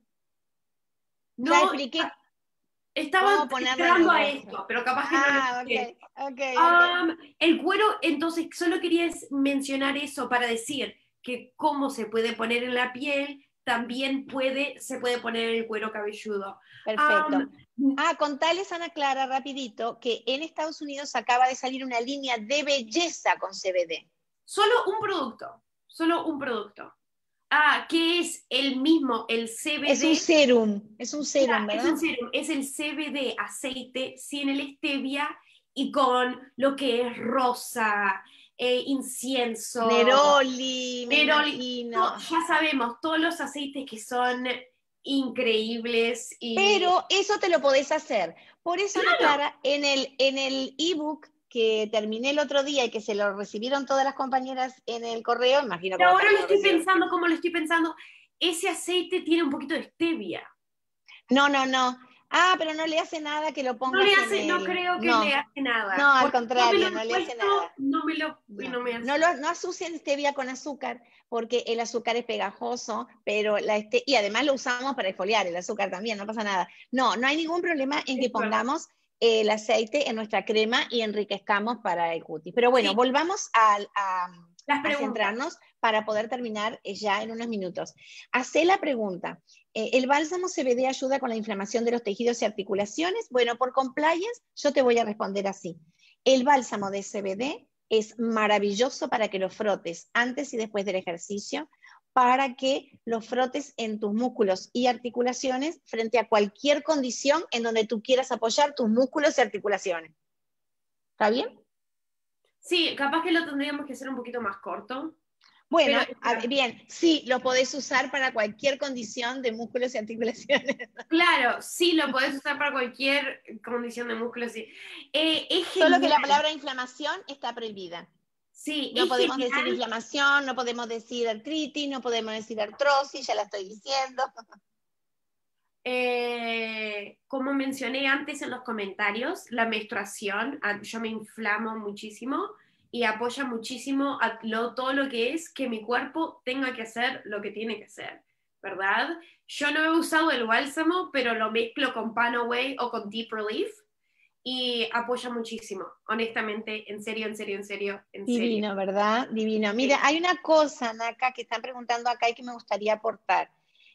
No, Ya expliqué estaba cómo ponerlo en entrando el a rostro. esto, pero capaz que no lo Ah, escuché. ok, ok, ok. Um, el cuero, entonces, solo quería es- mencionar eso para decir que cómo se puede poner en la piel, también puede, se puede poner en el cuero cabelludo. Perfecto. Um, Ah, contales, Ana Clara, rapidito, que en Estados Unidos acaba de salir una línea de belleza con C B D. Solo un producto, solo un producto. Ah, que es el mismo, el C B D. Es un serum, es un serum, Es ¿verdad? un serum, es el C B D aceite sin el stevia y con lo que es rosa, eh, incienso, Neroli, me neroli. imagino. To- ya sabemos, todos los aceites que son increíbles y... Pero eso te lo podés hacer. Por eso, Ana Claro. Clara, en el en el ebook que terminé el otro día y que se lo recibieron todas las compañeras en el correo, imagino que Pero vos ahora también lo lo estoy recibieron. pensando, como lo estoy pensando, ese aceite tiene un poquito de stevia. No, no, no. Ah, pero no le hace nada que lo No le pongas en hace, no el... creo que le No, hace nada. no, al Porque no me lo contrario, he no le hace puesto, nada. no me lo, y No, no me hace. no, lo, no asocien stevia con azúcar, porque el azúcar es pegajoso, pero la este, y además lo usamos para exfoliar, el azúcar también, no pasa nada. No, no hay ningún problema en que Es verdad. pongamos el aceite en nuestra crema y enriquezcamos para el cutis. Pero bueno, Sí. volvamos a, a, Las a preguntas. centrarnos para poder terminar ya en unos minutos. Hacé la pregunta. Eh, ¿El bálsamo C B D ayuda con la inflamación de los tejidos y articulaciones? Bueno, por compliance, yo te voy a responder así. El bálsamo de C B D es maravilloso para que lo frotes antes y después del ejercicio, para que lo frotes en tus músculos y articulaciones frente a cualquier condición en donde tú quieras apoyar tus músculos y articulaciones. ¿Está bien? Sí, capaz que lo tendríamos que hacer un poquito más corto. Bueno, pero, a, bien, sí, lo podés usar para cualquier condición de músculos y articulaciones. Claro, sí, lo podés usar para cualquier condición de músculos. Sí. Eh, es genial. Solo que la palabra inflamación está prohibida. Sí, No es podemos genial. decir inflamación, no podemos decir artritis, no podemos decir artrosis, ya la estoy diciendo. Eh, como mencioné antes en los comentarios, la menstruación, yo me inflamo muchísimo y apoya muchísimo a lo, todo lo que es que mi cuerpo tenga que hacer lo que tiene que hacer, ¿verdad? Yo no he usado el bálsamo, pero lo mezclo con Panaway o con Deep Relief y apoya muchísimo, honestamente, en serio, en serio, en serio, en Divino, serio. ¿verdad? Divino. Mira, Sí. hay una cosa, Naka, que están preguntando acá y que me gustaría aportar.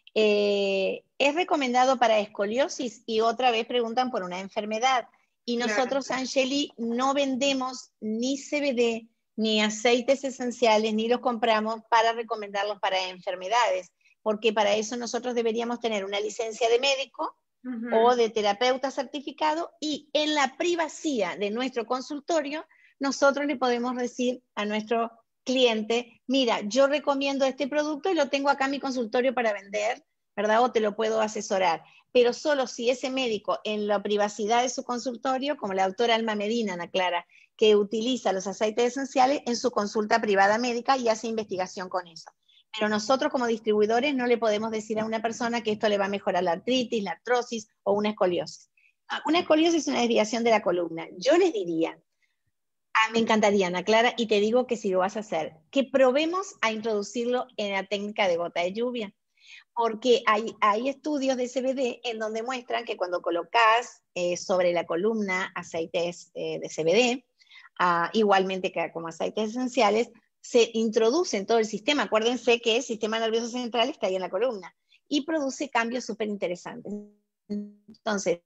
Eh, es recomendado para escoliosis y otra vez preguntan por una enfermedad. Y Claro. nosotros, Angeli, no vendemos ni C B D, ni aceites esenciales, ni los compramos para recomendarlos para enfermedades, porque para eso nosotros deberíamos tener una licencia de médico o Ujú. de terapeuta certificado y en la privacidad de nuestro consultorio nosotros le podemos decir a nuestro cliente, mira, yo recomiendo este producto y lo tengo acá en mi consultorio para vender, ¿verdad? O te lo puedo asesorar, pero solo si ese médico en la privacidad de su consultorio, como la doctora Alma Medina, Ana Clara, que utiliza los aceites esenciales en su consulta privada médica y hace investigación con eso. Pero nosotros como distribuidores no le podemos decir a una persona que esto le va a mejorar la artritis, la artrosis o una escoliosis. Una escoliosis es una desviación de la columna. Yo les diría, ah, me encantaría, Ana Clara, y te digo que si lo vas a hacer, que probemos a introducirlo en la técnica de gota de lluvia, porque hay, hay estudios de C B D en donde muestran que cuando colocas eh, sobre la columna aceites eh, de C B D, uh, igualmente que como aceites esenciales, se introduce en todo el sistema. Acuérdense que el sistema nervioso central está ahí en la columna y produce cambios súper interesantes. Entonces,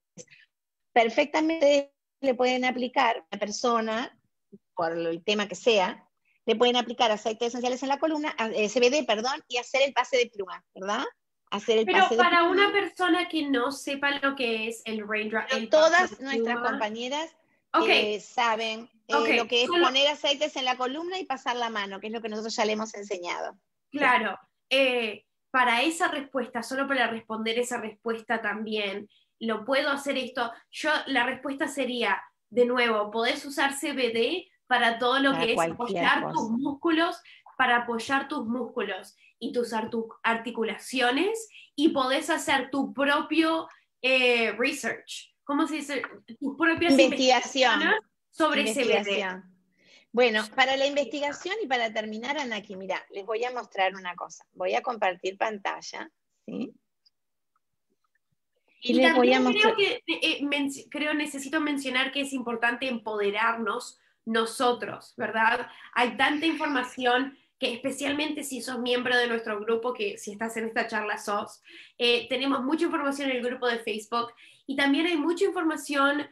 perfectamente le pueden aplicar a una persona, por el tema que sea, le pueden aplicar aceites esenciales en la columna, eh, C B D, perdón, y hacer el pase de pluma, ¿verdad? Hacer el Pero pase de para una pluma. persona que no sepa lo que es el raindrop, Pero el paso de todas nuestras pluma, compañeras ok, eh, saben ok, eh, lo que es solo, poner aceites en la columna y pasar la mano, que es lo que nosotros ya le hemos enseñado. Sí. claro, eh, para esa respuesta, solo para responder esa respuesta también, ¿lo puedo hacer esto? Yo, la respuesta sería, de nuevo, podés usar C B D para todo lo Para que es cualquier apoyar tus cosa. músculos, para apoyar tus músculos y tus articulaciones, y podés hacer tu propio eh, research, ¿cómo se dice? Tus propias investigaciones Investigación. sobre C B D. Investigación. Bueno, para la investigación y para terminar, Anaki, mira, les voy a mostrar una cosa. Voy a compartir pantalla, ¿sí? Y Y les voy también a creo mostrar. que eh, men creo necesito mencionar que es importante empoderarnos nosotros, ¿verdad? Hay tanta información que especialmente si sos miembro de nuestro grupo, que si estás en esta charla sos, eh, tenemos mucha información en el grupo de Facebook y también hay mucha información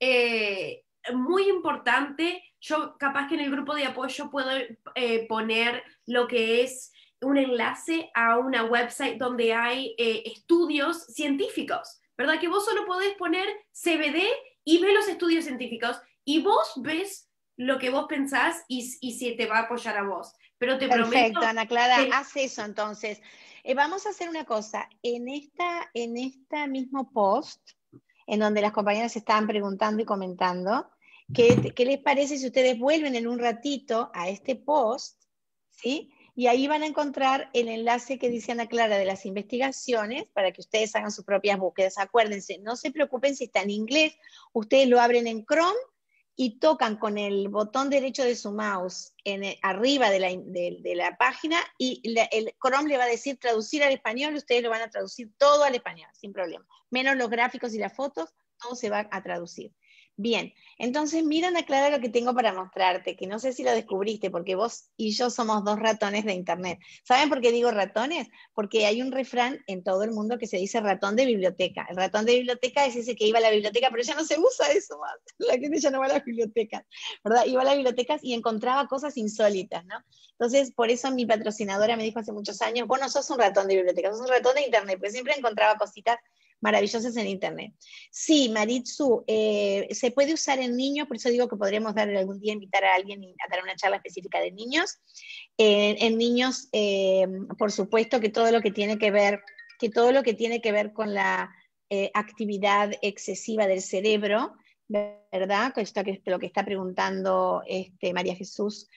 eh, muy importante. Yo capaz que en el grupo de apoyo puedo eh, poner lo que es un enlace a una website donde hay eh, estudios científicos, ¿verdad? Que vos solo podés poner C B D y ves los estudios científicos y vos ves lo que vos pensás y, y si te va a apoyar a vos. Pero te Perfecto, prometo Ana Clara, que... haz eso entonces. Eh, vamos a hacer una cosa. En esta, en este mismo post, en donde las compañeras estaban preguntando y comentando, ¿qué, qué les parece si ustedes vuelven en un ratito a este post, ¿sí? Y ahí van a encontrar el enlace que dice Ana Clara de las investigaciones para que ustedes hagan sus propias búsquedas. Acuérdense, no se preocupen si está en inglés, ustedes lo abren en Chrome y tocan con el botón derecho de su mouse en el, arriba de la, de, de la página y la, el Chrome le va a decir traducir al español y ustedes lo van a traducir todo al español, sin problema. Menos los gráficos y las fotos, todo se va a traducir. Bien, entonces mira, Ana Clara, lo que tengo para mostrarte, que no sé si lo descubriste, porque vos y yo somos dos ratones de internet. ¿Saben por qué digo ratones? Porque hay un refrán en todo el mundo que se dice ratón de biblioteca. El ratón de biblioteca es ese que iba a la biblioteca, pero ya no se usa eso más. La gente ya no va a las bibliotecas, ¿verdad? Iba a las bibliotecas y encontraba cosas insólitas, ¿no? Entonces, por eso mi patrocinadora me dijo hace muchos años, vos no sos un ratón de biblioteca, sos un ratón de internet, porque siempre encontraba cositas maravillosas en internet. Sí, Maritzu, eh, se puede usar en niños, por eso digo que podríamos dar algún día, invitar a alguien a dar una charla específica de niños. Eh, en niños, eh, por supuesto que todo lo que tiene que ver, que todo lo que tiene que ver con la eh, actividad excesiva del cerebro, ¿verdad? Esto que es lo que está preguntando este, María Jesús,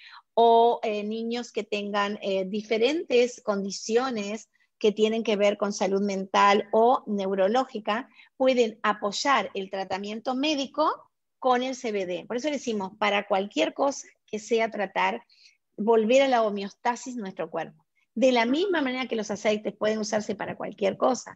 o eh, niños que tengan eh, diferentes condiciones que tienen que ver con salud mental o neurológica, pueden apoyar el tratamiento médico con el C B D. Por eso decimos, para cualquier cosa que sea tratar, volver a la homeostasis nuestro cuerpo. De la misma manera que los aceites pueden usarse para cualquier cosa,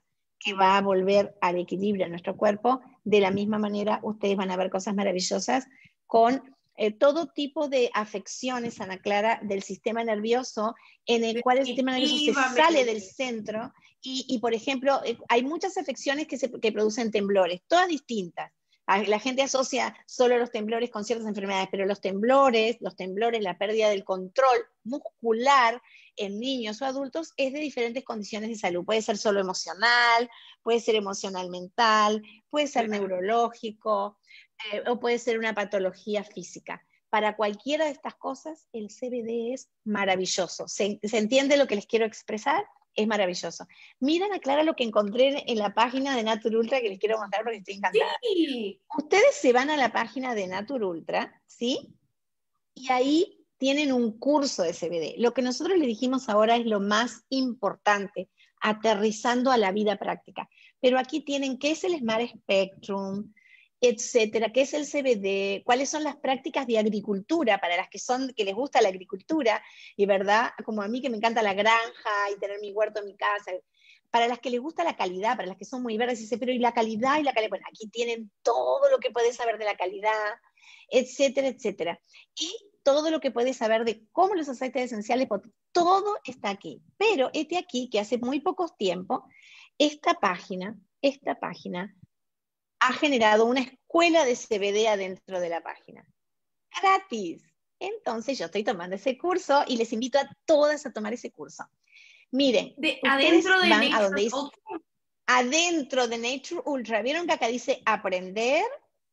que va a volver al equilibrio a nuestro cuerpo. De la misma manera, ustedes van a ver cosas maravillosas con eh, todo tipo de afecciones, Ana Clara, del sistema nervioso, en el cual el sistema nervioso se sale del centro y, y por ejemplo, eh, hay muchas afecciones que, se, que producen temblores, todas distintas. La gente asocia solo los temblores con ciertas enfermedades, pero los temblores, los temblores, la pérdida del control muscular en niños o adultos es de diferentes condiciones de salud. Puede ser solo emocional, puede ser emocional mental, puede ser claro. neurológico, eh, o puede ser una patología física. Para cualquiera de estas cosas, el C B D es maravilloso. ¿Se, ¿se entiende lo que les quiero expresar? Es maravilloso. Miren, Clara, lo que encontré en la página de Nature Ultra que les quiero mostrar porque estoy encantada. Sí. Ustedes se van a la página de Nature Ultra, ¿sí? Y ahí tienen un curso de C B D. Lo que nosotros les dijimos ahora es lo más importante, aterrizando a la vida práctica. Pero aquí tienen qué es el Smart Spectrum, etcétera, qué es el C B D, cuáles son las prácticas de agricultura para las que son, que les gusta la agricultura, y verdad, como a mí que me encanta la granja y tener mi huerto en mi casa, para las que les gusta la calidad, para las que son muy verdes, y dice, pero ¿y la calidad? Y la calidad, bueno, aquí tienen todo lo que puedes saber de la calidad, etcétera, etcétera. Y todo lo que puedes saber de cómo los aceites esenciales, todo está aquí. Pero este aquí, que hace muy poco tiempo, esta página, esta página, ha generado una escuela de C B D adentro de la página. Gratis. Entonces yo estoy tomando ese curso y les invito a todas a tomar ese curso. Miren, de, adentro de van Nature a donde dice, Ultra. Adentro de Nature Ultra. ¿Vieron que acá dice aprender?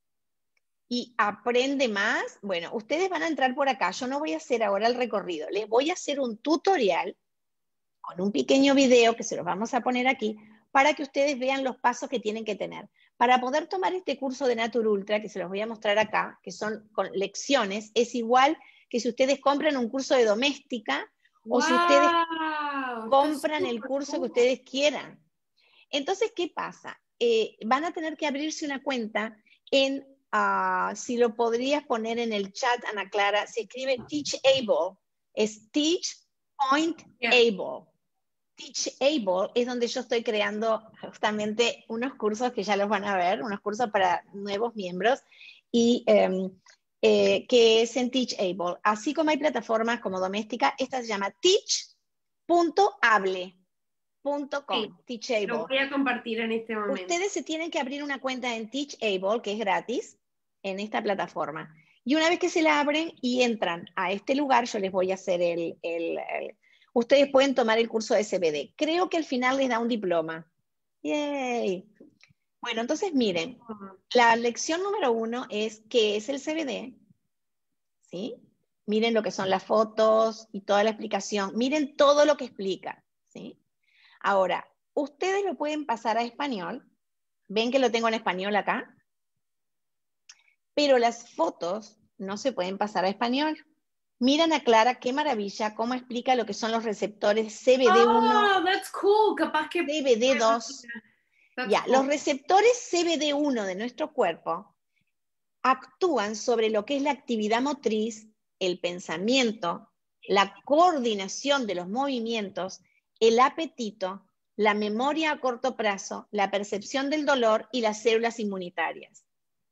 Y aprende más. Bueno, ustedes van a entrar por acá. Yo no voy a hacer ahora el recorrido. Les voy a hacer un tutorial con un pequeño video que se los vamos a poner aquí para que ustedes vean los pasos que tienen que tener. Para poder tomar este curso de Nature Ultra, que se los voy a mostrar acá, que son con lecciones, es igual que si ustedes compran un curso de doméstica wow, o si ustedes compran el curso cool. que ustedes quieran. Entonces, ¿qué pasa? Eh, van a tener que abrirse una cuenta en, uh, si lo podrías poner en el chat, Ana Clara, se escribe Teachable, es Teach Point yeah. Able. Teachable es donde yo estoy creando justamente unos cursos que ya los van a ver, unos cursos para nuevos miembros, y um, eh, que es en Teachable. Así como hay plataformas como doméstica, esta se llama teach punto able punto com, sí, Teachable. Lo voy a compartir en este momento. Ustedes se tienen que abrir una cuenta en Teachable, que es gratis, en esta plataforma. Y una vez que se la abren y entran a este lugar, yo les voy a hacer el... el, el ustedes pueden tomar el curso de C B D. Creo que al final les da un diploma. ¡Yay! Bueno, entonces miren, la lección número uno es ¿qué es el C B D? ¿Sí? Miren lo que son las fotos y toda la explicación. Miren todo lo que explica. ¿Sí? Ahora, ustedes lo pueden pasar a español. ¿Ven que lo tengo en español acá? Pero las fotos no se pueden pasar a español. Miren a Clara, qué maravilla, cómo explica lo que son los receptores C B D uno, oh, that's cool. Capaz que... C B D dos. Ya, cool. Los receptores C B D uno de nuestro cuerpo actúan sobre lo que es la actividad motriz, el pensamiento, la coordinación de los movimientos, el apetito, la memoria a corto plazo, la percepción del dolor y las células inmunitarias.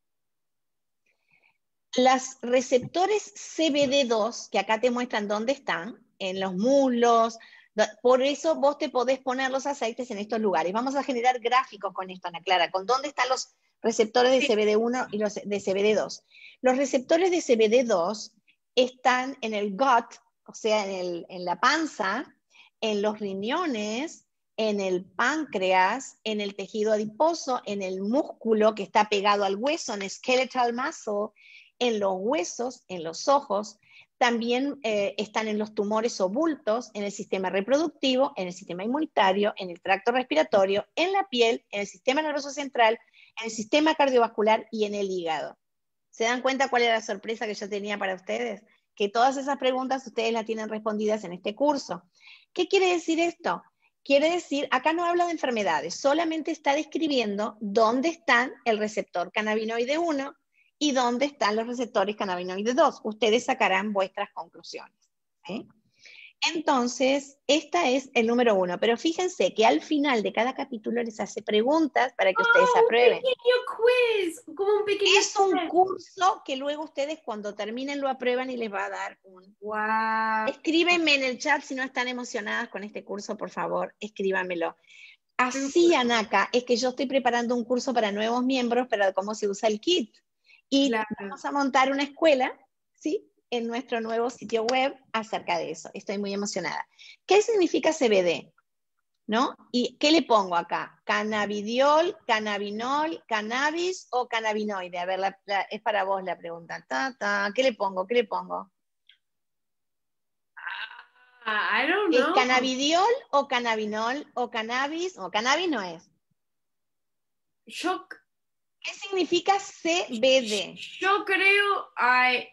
Los receptores C B D dos, que acá te muestran dónde están, en los muslos, por eso vos te podés poner los aceites en estos lugares. Vamos a generar gráficos con esto, Ana Clara, con dónde están los receptores de C B D uno y los de C B D dos. Los receptores de C B D dos están en el gut, o sea, en, el, en la panza, en los riñones, en el páncreas, en el tejido adiposo, en el músculo que está pegado al hueso, en skeletal muscle, en los huesos, en los ojos, también eh, están en los tumores o bultos, en el sistema reproductivo, en el sistema inmunitario, en el tracto respiratorio, en la piel, en el sistema nervioso central, en el sistema cardiovascular y en el hígado. ¿Se dan cuenta cuál era la sorpresa que yo tenía para ustedes? Que todas esas preguntas ustedes las tienen respondidas en este curso. ¿Qué quiere decir esto? Quiere decir, acá no habla de enfermedades, solamente está describiendo dónde están el receptor cannabinoide uno y dónde están los receptores cannabinoide dos. Ustedes sacarán vuestras conclusiones. ¿Sí? Entonces, esta es el número uno, pero fíjense que al final de cada capítulo les hace preguntas para que ustedes Oh, un aprueben. pequeño quiz, como un pequeño Es un quiz. curso que luego ustedes cuando terminen lo aprueban y les va a dar un... Wow. Escríbenme en el chat si no están emocionadas con este curso, por favor, escríbanmelo. Así, Anaka, es que yo estoy preparando un curso para nuevos miembros para cómo se usa el kit. Y Claro. vamos a montar una escuela, ¿sí? En nuestro nuevo sitio web acerca de eso. Estoy muy emocionada. ¿Qué significa C B D? ¿No? ¿Y qué le pongo acá? ¿Cannabidiol, cannabinol, cannabis o cannabinoide? A ver, la, la, es para vos la pregunta. Ta, ta. ¿Qué le pongo? ¿Qué le pongo? I don't ¿Es know. cannabidiol o cannabinol o cannabis? O cannabis no es. Yo, ¿Qué significa C B D? yo creo, ay,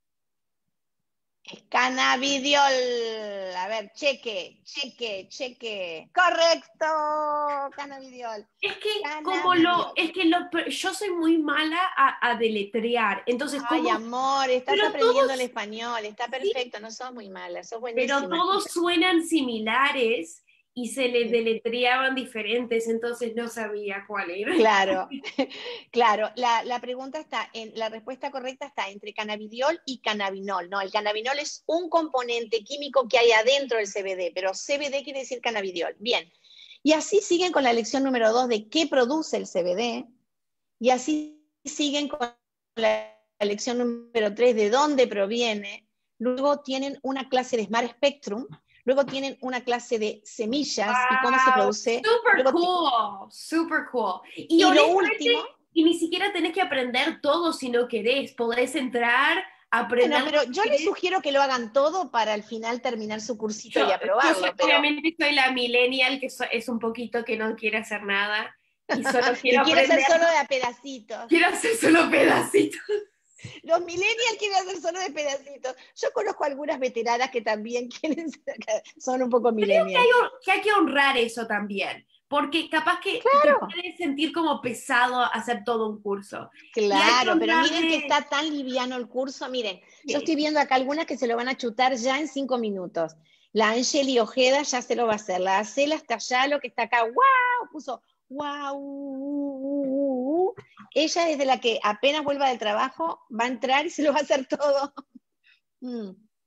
Es cannabidiol. A ver, cheque, cheque, cheque. Correcto, cannabidiol. es que como Cannabidiol. lo, es que lo, yo soy muy mala a, a deletrear, entonces Ay, como, amor, estás pero aprendiendo todos, el español, está sí, perfecto, no sos muy mala, sos pero buenísima. todos suenan similares y se le deletreaban diferentes, entonces no sabía cuál era. Claro, claro, la, la pregunta está, en, la respuesta correcta está entre cannabidiol y cannabinol. No, el cannabinol es un componente químico que hay adentro del C B D, pero C B D quiere decir cannabidiol. Bien, y así siguen con la lección número dos de qué produce el C B D, y así siguen con la lección número tres de dónde proviene. Luego tienen una clase de Smart Spectrum, luego tienen una clase de semillas y cómo se Wow, produce. super Luego cool, super cool. Y, y lo honestamente, último, y ni siquiera tenés que aprender todo si no querés, podés entrar, aprender bueno, lo pero que yo les querés. sugiero que lo hagan todo para al final terminar su cursito Yo, y yo soy, aprobarlo, pero obviamente soy la millennial que so- es un poquito que no quiere hacer nada y solo que quiero quiere hacer aprender, solo de a pedacitos. quiero hacer solo pedacitos. Los millennials quieren hacer solo de pedacitos. Yo conozco algunas veteranas que también quieren ser, son un poco Creo que hay, millennials. que hay que honrar eso también, porque capaz que te Claro. puedes sentir como pesado hacer todo un curso. Y hay que Claro, pero miren que honrarle. está tan liviano el curso. Miren, yo Sí. estoy viendo acá algunas que se lo van a chutar ya en cinco minutos. La Angeli Ojeda ya se lo va a hacer. La Acela hasta allá, lo que está acá, wow, puso wow. Uh, uh, uh. Ella es de la que apenas vuelva del trabajo va a entrar y se lo va a hacer todo. Mm.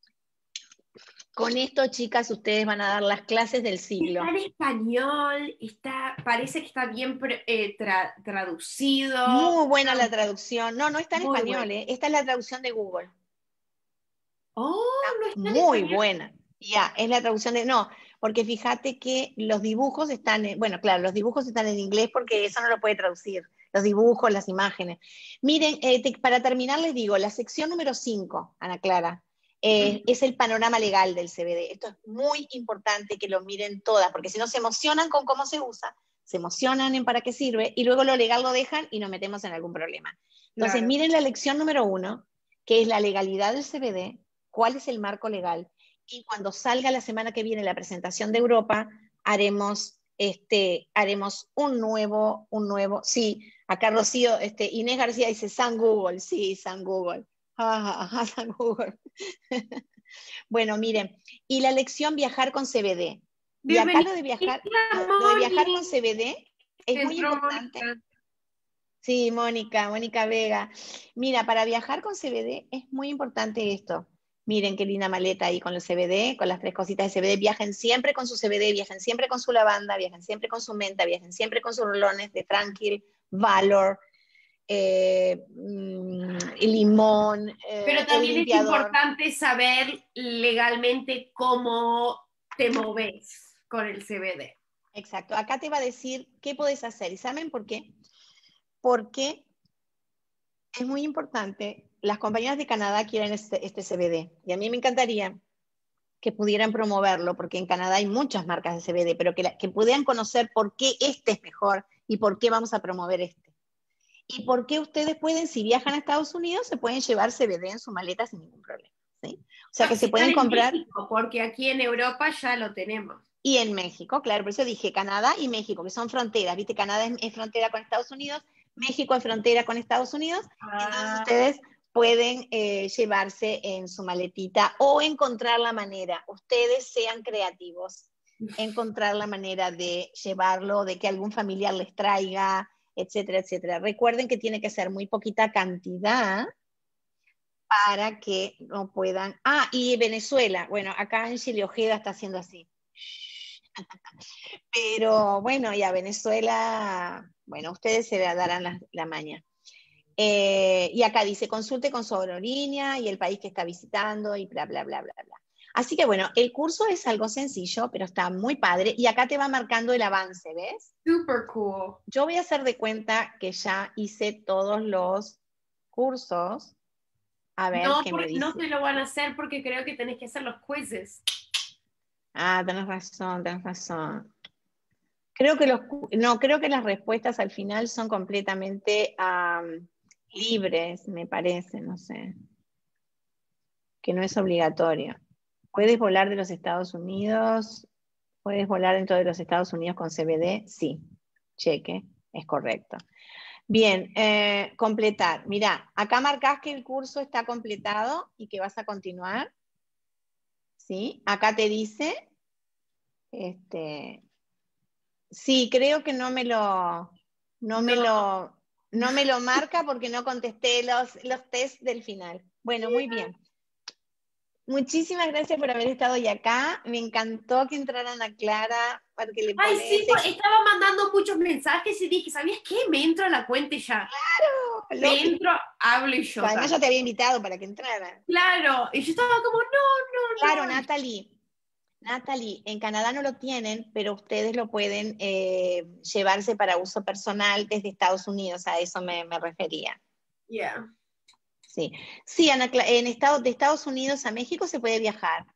Con esto, chicas, ustedes van a dar las clases del siglo. Está en español, está, parece que está bien eh, tra traducido. Muy buena la traducción. No, no está en Muy español, bueno. ¿eh? Esta es la traducción de Google. Oh, no está en Muy español. buena. Ya, es la traducción de... No, porque fíjate que los dibujos están... En, bueno, claro, los dibujos están en inglés porque eso no lo puede traducir. Los dibujos, las imágenes. Miren, eh, te, para terminar les digo, la sección número cinco, Ana Clara, eh, es el panorama legal del C B D. Esto es muy importante que lo miren todas, porque si no se emocionan con cómo se usa, se emocionan en para qué sirve, y luego lo legal lo dejan y nos metemos en algún problema. Entonces, Claro. miren la lección número uno, que es la legalidad del C B D, cuál es el marco legal, y cuando salga la semana que viene la presentación de Europa, haremos, este, haremos un nuevo, un nuevo, sí, acá Rocío, este, Inés García dice San Google, sí, San Google, ah, ah, San Google. Bueno, miren, y la lección viajar con C B D, y acá Bienvenida, lo de viajar, lo de viajar con Moni. C B D es muy Entró importante. Mónica. Sí, Mónica, Mónica Vega. Mira, para viajar con C B D es muy importante esto. Miren qué linda maleta ahí con el C B D, con las tres cositas de C B D. Viajen siempre con su C B D, viajen siempre con su lavanda, viajen siempre con su menta, viajen siempre con sus rolones de Tranquil, Valor, eh, mm, limón, eh, Pero el también es limpiador. importante saber legalmente cómo te moves con el C B D. Exacto. Acá te va a decir qué podés hacer. ¿Y saben por qué? Porque es muy importante. Las compañías de Canadá quieren este, este C B D. Y a mí me encantaría que pudieran promoverlo, porque en Canadá hay muchas marcas de C B D, pero que, la, que pudieran conocer por qué este es mejor y por qué vamos a promover este. Y por qué ustedes pueden, si viajan a Estados Unidos, se pueden llevar C B D en su maleta sin ningún problema. ¿Sí? O sea, No, que si se están pueden en comprar. México, porque aquí en Europa ya lo tenemos. Y en México, claro, por eso dije Canadá y México, que son fronteras, ¿viste? Canadá es, es frontera con Estados Unidos, México es frontera con Estados Unidos, entonces Ah, ustedes pueden eh, llevarse en su maletita o encontrar la manera. Ustedes sean creativos, encontrar la manera de llevarlo, de que algún familiar les traiga, etcétera, etcétera. Recuerden que tiene que ser muy poquita cantidad para que no puedan... Ah, y Venezuela. Bueno, acá en Chile Ojeda está haciendo así. Pero bueno, y a Venezuela, bueno, ustedes se la darán la, la maña. Eh, y acá dice, consulte con su aerolínea y el país que está visitando y bla, bla, bla, bla, bla. Así que bueno, el curso es algo sencillo, pero está muy padre. Y acá te va marcando el avance, ¿ves? Super cool. Yo voy a hacer de cuenta que ya hice todos los cursos. A ver No, qué me por- no dice. te lo van a hacer porque creo que tenés que hacer los quizzes. Ah, tenés razón, tenés razón. Creo que los, no, creo que las respuestas al final son completamente um, libres, me parece, no sé. Que no es obligatorio. ¿Puedes volar de los Estados Unidos? ¿Puedes volar dentro de los Estados Unidos con C B D? Sí, cheque, es correcto. Bien, eh, completar. Mira, acá marcás que el curso está completado y que vas a continuar. ¿Sí? Acá te dice, este, sí, creo que no me lo, no me No. lo, no me lo marca porque no contesté los, los test del final. Bueno, muy bien. Muchísimas gracias por haber estado hoy acá. Me encantó que entraran a Clara porque le Ay, pone sí, ese... pues, estaba mandando muchos mensajes y dije, ¿sabías qué? Me entro a la cuenta y ya. Claro, Me lógico. entro, hablo y yo. Además yo te había invitado para que entraran. Claro, y yo estaba como, no, Claro, no, no. Natalie. Natalie, en Canadá no lo tienen, pero ustedes lo pueden eh, llevarse para uso personal desde Estados Unidos, a eso me, me refería. Yeah. Sí, sí, Ana Cla- en Estados, de Estados Unidos a México se puede viajar.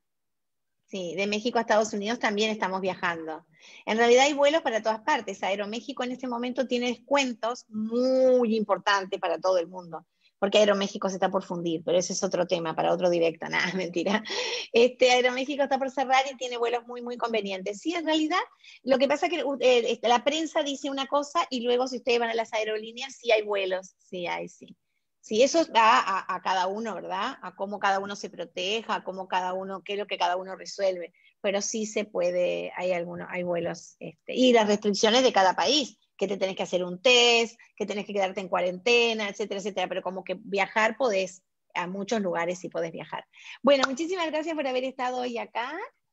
Sí, de México a Estados Unidos también estamos viajando. En realidad hay vuelos para todas partes. Aeroméxico en este momento tiene descuentos muy importantes para todo el mundo, porque Aeroméxico se está por fundir, pero ese es otro tema para otro directo, nada, mentira. Este, Aeroméxico está por cerrar y tiene vuelos muy, muy convenientes. Sí, en realidad, lo que pasa es que eh, la prensa dice una cosa y luego si ustedes van a las aerolíneas, sí hay vuelos, sí hay, sí. Sí, eso va a, a cada uno, ¿verdad? A cómo cada uno se proteja, a cómo cada uno, qué es lo que cada uno resuelve. Pero sí se puede, hay algunos, hay vuelos, este, y las restricciones de cada país, que te tenés que hacer un test, que tenés que quedarte en cuarentena, etcétera, etcétera. Pero como que viajar podés, a muchos lugares sí podés viajar. Bueno, muchísimas gracias por haber estado hoy acá.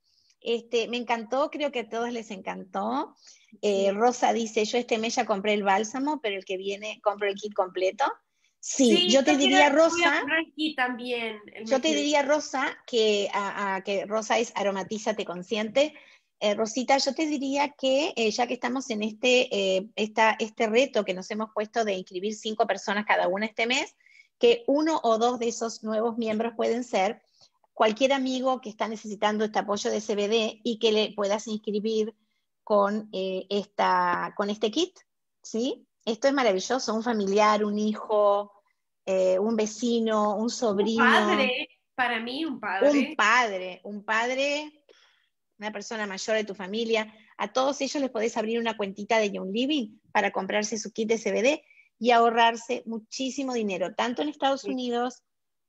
Este, me encantó, creo que a todos les encantó. Eh, Sí. Rosa dice, yo este mes ya compré el bálsamo, pero el que viene compro el kit completo. Sí, Sí, yo te yo quiero, diría, voy a Rosa, comprar aquí también. El yo mes te que viene. diría, Rosa, que, a, a, que Rosa es Aromatízate Consciente. Eh, Rosita, yo te diría que eh, ya que estamos en este, eh, esta, este reto que nos hemos puesto de inscribir cinco personas cada una este mes, que uno o dos de esos nuevos miembros pueden ser cualquier amigo que está necesitando este apoyo de C B D y que le puedas inscribir con, eh, esta, con este kit, ¿sí? Esto es maravilloso, un familiar, un hijo, eh, un vecino, un Un sobrino, padre, para mí un un padre. padre, un padre, una persona mayor de tu familia, a todos ellos les podés abrir una cuentita de Young Living para comprarse su kit de C B D y ahorrarse muchísimo dinero, tanto en Estados Sí, Unidos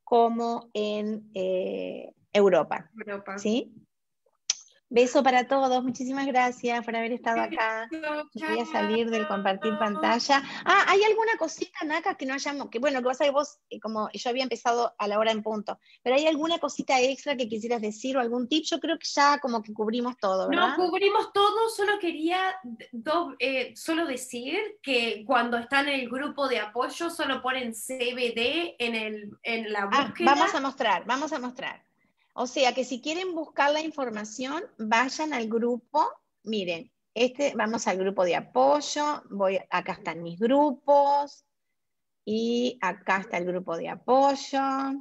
como en eh, Europa. Europa. ¿Sí? Beso para todos, muchísimas gracias por haber estado acá. Voy a salir del compartir Chao. pantalla. Ah, ¿hay alguna cosita, Naka, que no hayamos, que bueno, que pasa que vos, eh, como yo había empezado a la hora en punto, pero hay alguna cosita extra que quisieras decir o algún tip? Yo creo que ya como que cubrimos todo, No, ¿verdad? cubrimos todo, solo quería do- eh, solo decir que cuando están en el grupo de apoyo solo ponen C B D en, el, en la Ah, búsqueda. vamos a mostrar, vamos a mostrar. O sea que si quieren buscar la información, vayan al grupo. Miren, este, vamos al grupo de apoyo. Voy, acá están mis grupos. Y acá está el grupo de apoyo.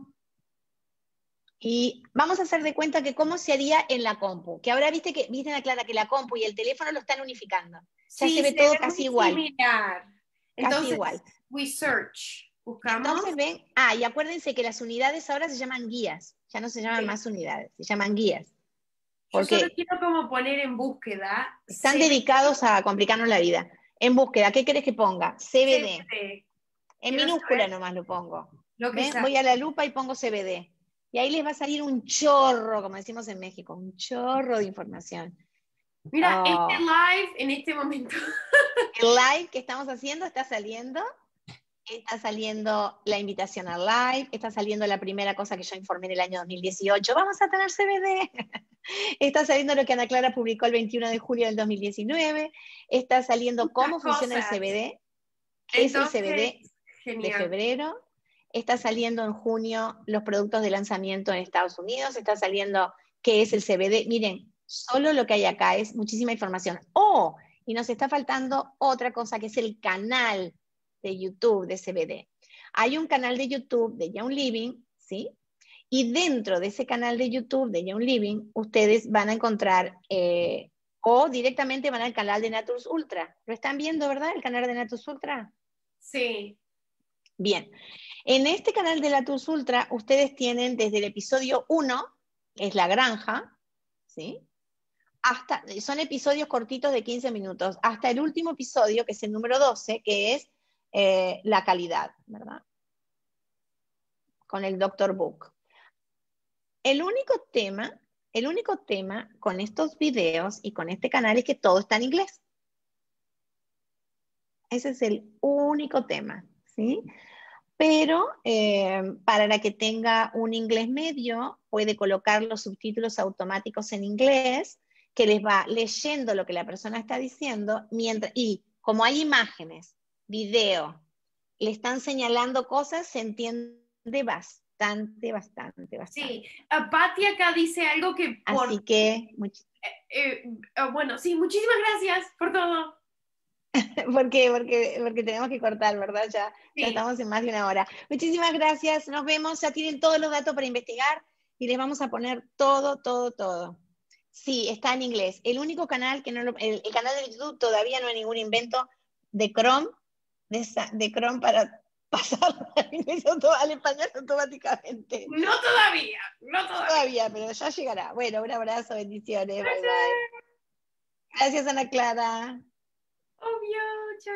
Y vamos a hacer de cuenta que cómo se haría en la compu. Que ahora viste que, viste, Ana Clara, que la compu y el teléfono lo están unificando. Ya se Sí, ve se ve todo casi muy igual. similar. Casi Entonces, igual. we search, buscamos. Entonces ven, ah, y acuérdense que las unidades ahora se llaman guías. Ya no se llaman Sí. más unidades, se llaman guías. Yo solo Porque quiero como poner en búsqueda están C B D. dedicados a complicarnos la vida. En búsqueda, ¿qué querés que ponga? C B D. C B D. En Quiero minúscula saber. nomás lo pongo. Lo que ¿Ven? sea. Voy a la lupa y pongo C B D. Y ahí les va a salir un chorro, como decimos en México, un chorro de información. Mira, este Oh, live en este momento. el live que estamos haciendo está saliendo. Está saliendo la invitación al live, está saliendo la primera cosa que yo informé en el año dos mil dieciocho, vamos a tener C B D. Está saliendo lo que Ana Clara publicó el veintiuno de julio del dos mil diecinueve, está saliendo Muchas cómo funciona el cosas. C B D, qué es el Entonces, C B D de genial. febrero, está saliendo en junio los productos de lanzamiento en Estados Unidos, está saliendo qué es el C B D. Miren, solo lo que hay acá es muchísima información. Oh, y nos está faltando otra cosa que es el canal de YouTube de C B D. Hay un canal de YouTube de Young Living, ¿sí? Y dentro de ese canal de YouTube de Young Living, ustedes van a encontrar, eh, o directamente van al canal de Naturus Ultra. ¿Lo están viendo, verdad? El canal de Naturus Ultra. Sí. Bien. En este canal de Naturus Ultra, ustedes tienen desde el episodio uno, que es La Granja, ¿sí? Hasta, son episodios cortitos de quince minutos, hasta el último episodio, que es el número doce, que es eh, la calidad, ¿verdad? Con el doctor Book. El único tema, el único tema con estos videos y con este canal es que todo está en inglés. Ese es el único tema, ¿sí? Pero eh, para la que tenga un inglés medio, puede colocar los subtítulos automáticos en inglés, que les va leyendo lo que la persona está diciendo, mientras, y como hay imágenes, video, le están señalando cosas, se entiende bastante, bastante, bastante. Sí, uh, Patti acá dice algo que por... Así que, eh, uh, bueno, sí, muchísimas gracias por todo. ¿Por qué? Porque, porque tenemos que cortar, ¿verdad? Ya, Sí. ya estamos en más de una hora. Muchísimas gracias, nos vemos, ya tienen todos los datos para investigar y les vamos a poner todo, todo, todo. Sí, está en inglés. El único canal que no lo, el, el canal de YouTube todavía no hay ningún invento de Chrome, de, de Chrome para pasar al inglés al español automáticamente. No todavía, no todavía. Todavía, pero ya llegará. Bueno, un abrazo, bendiciones, bye bye. Gracias, Ana Clara. Obvio, chao.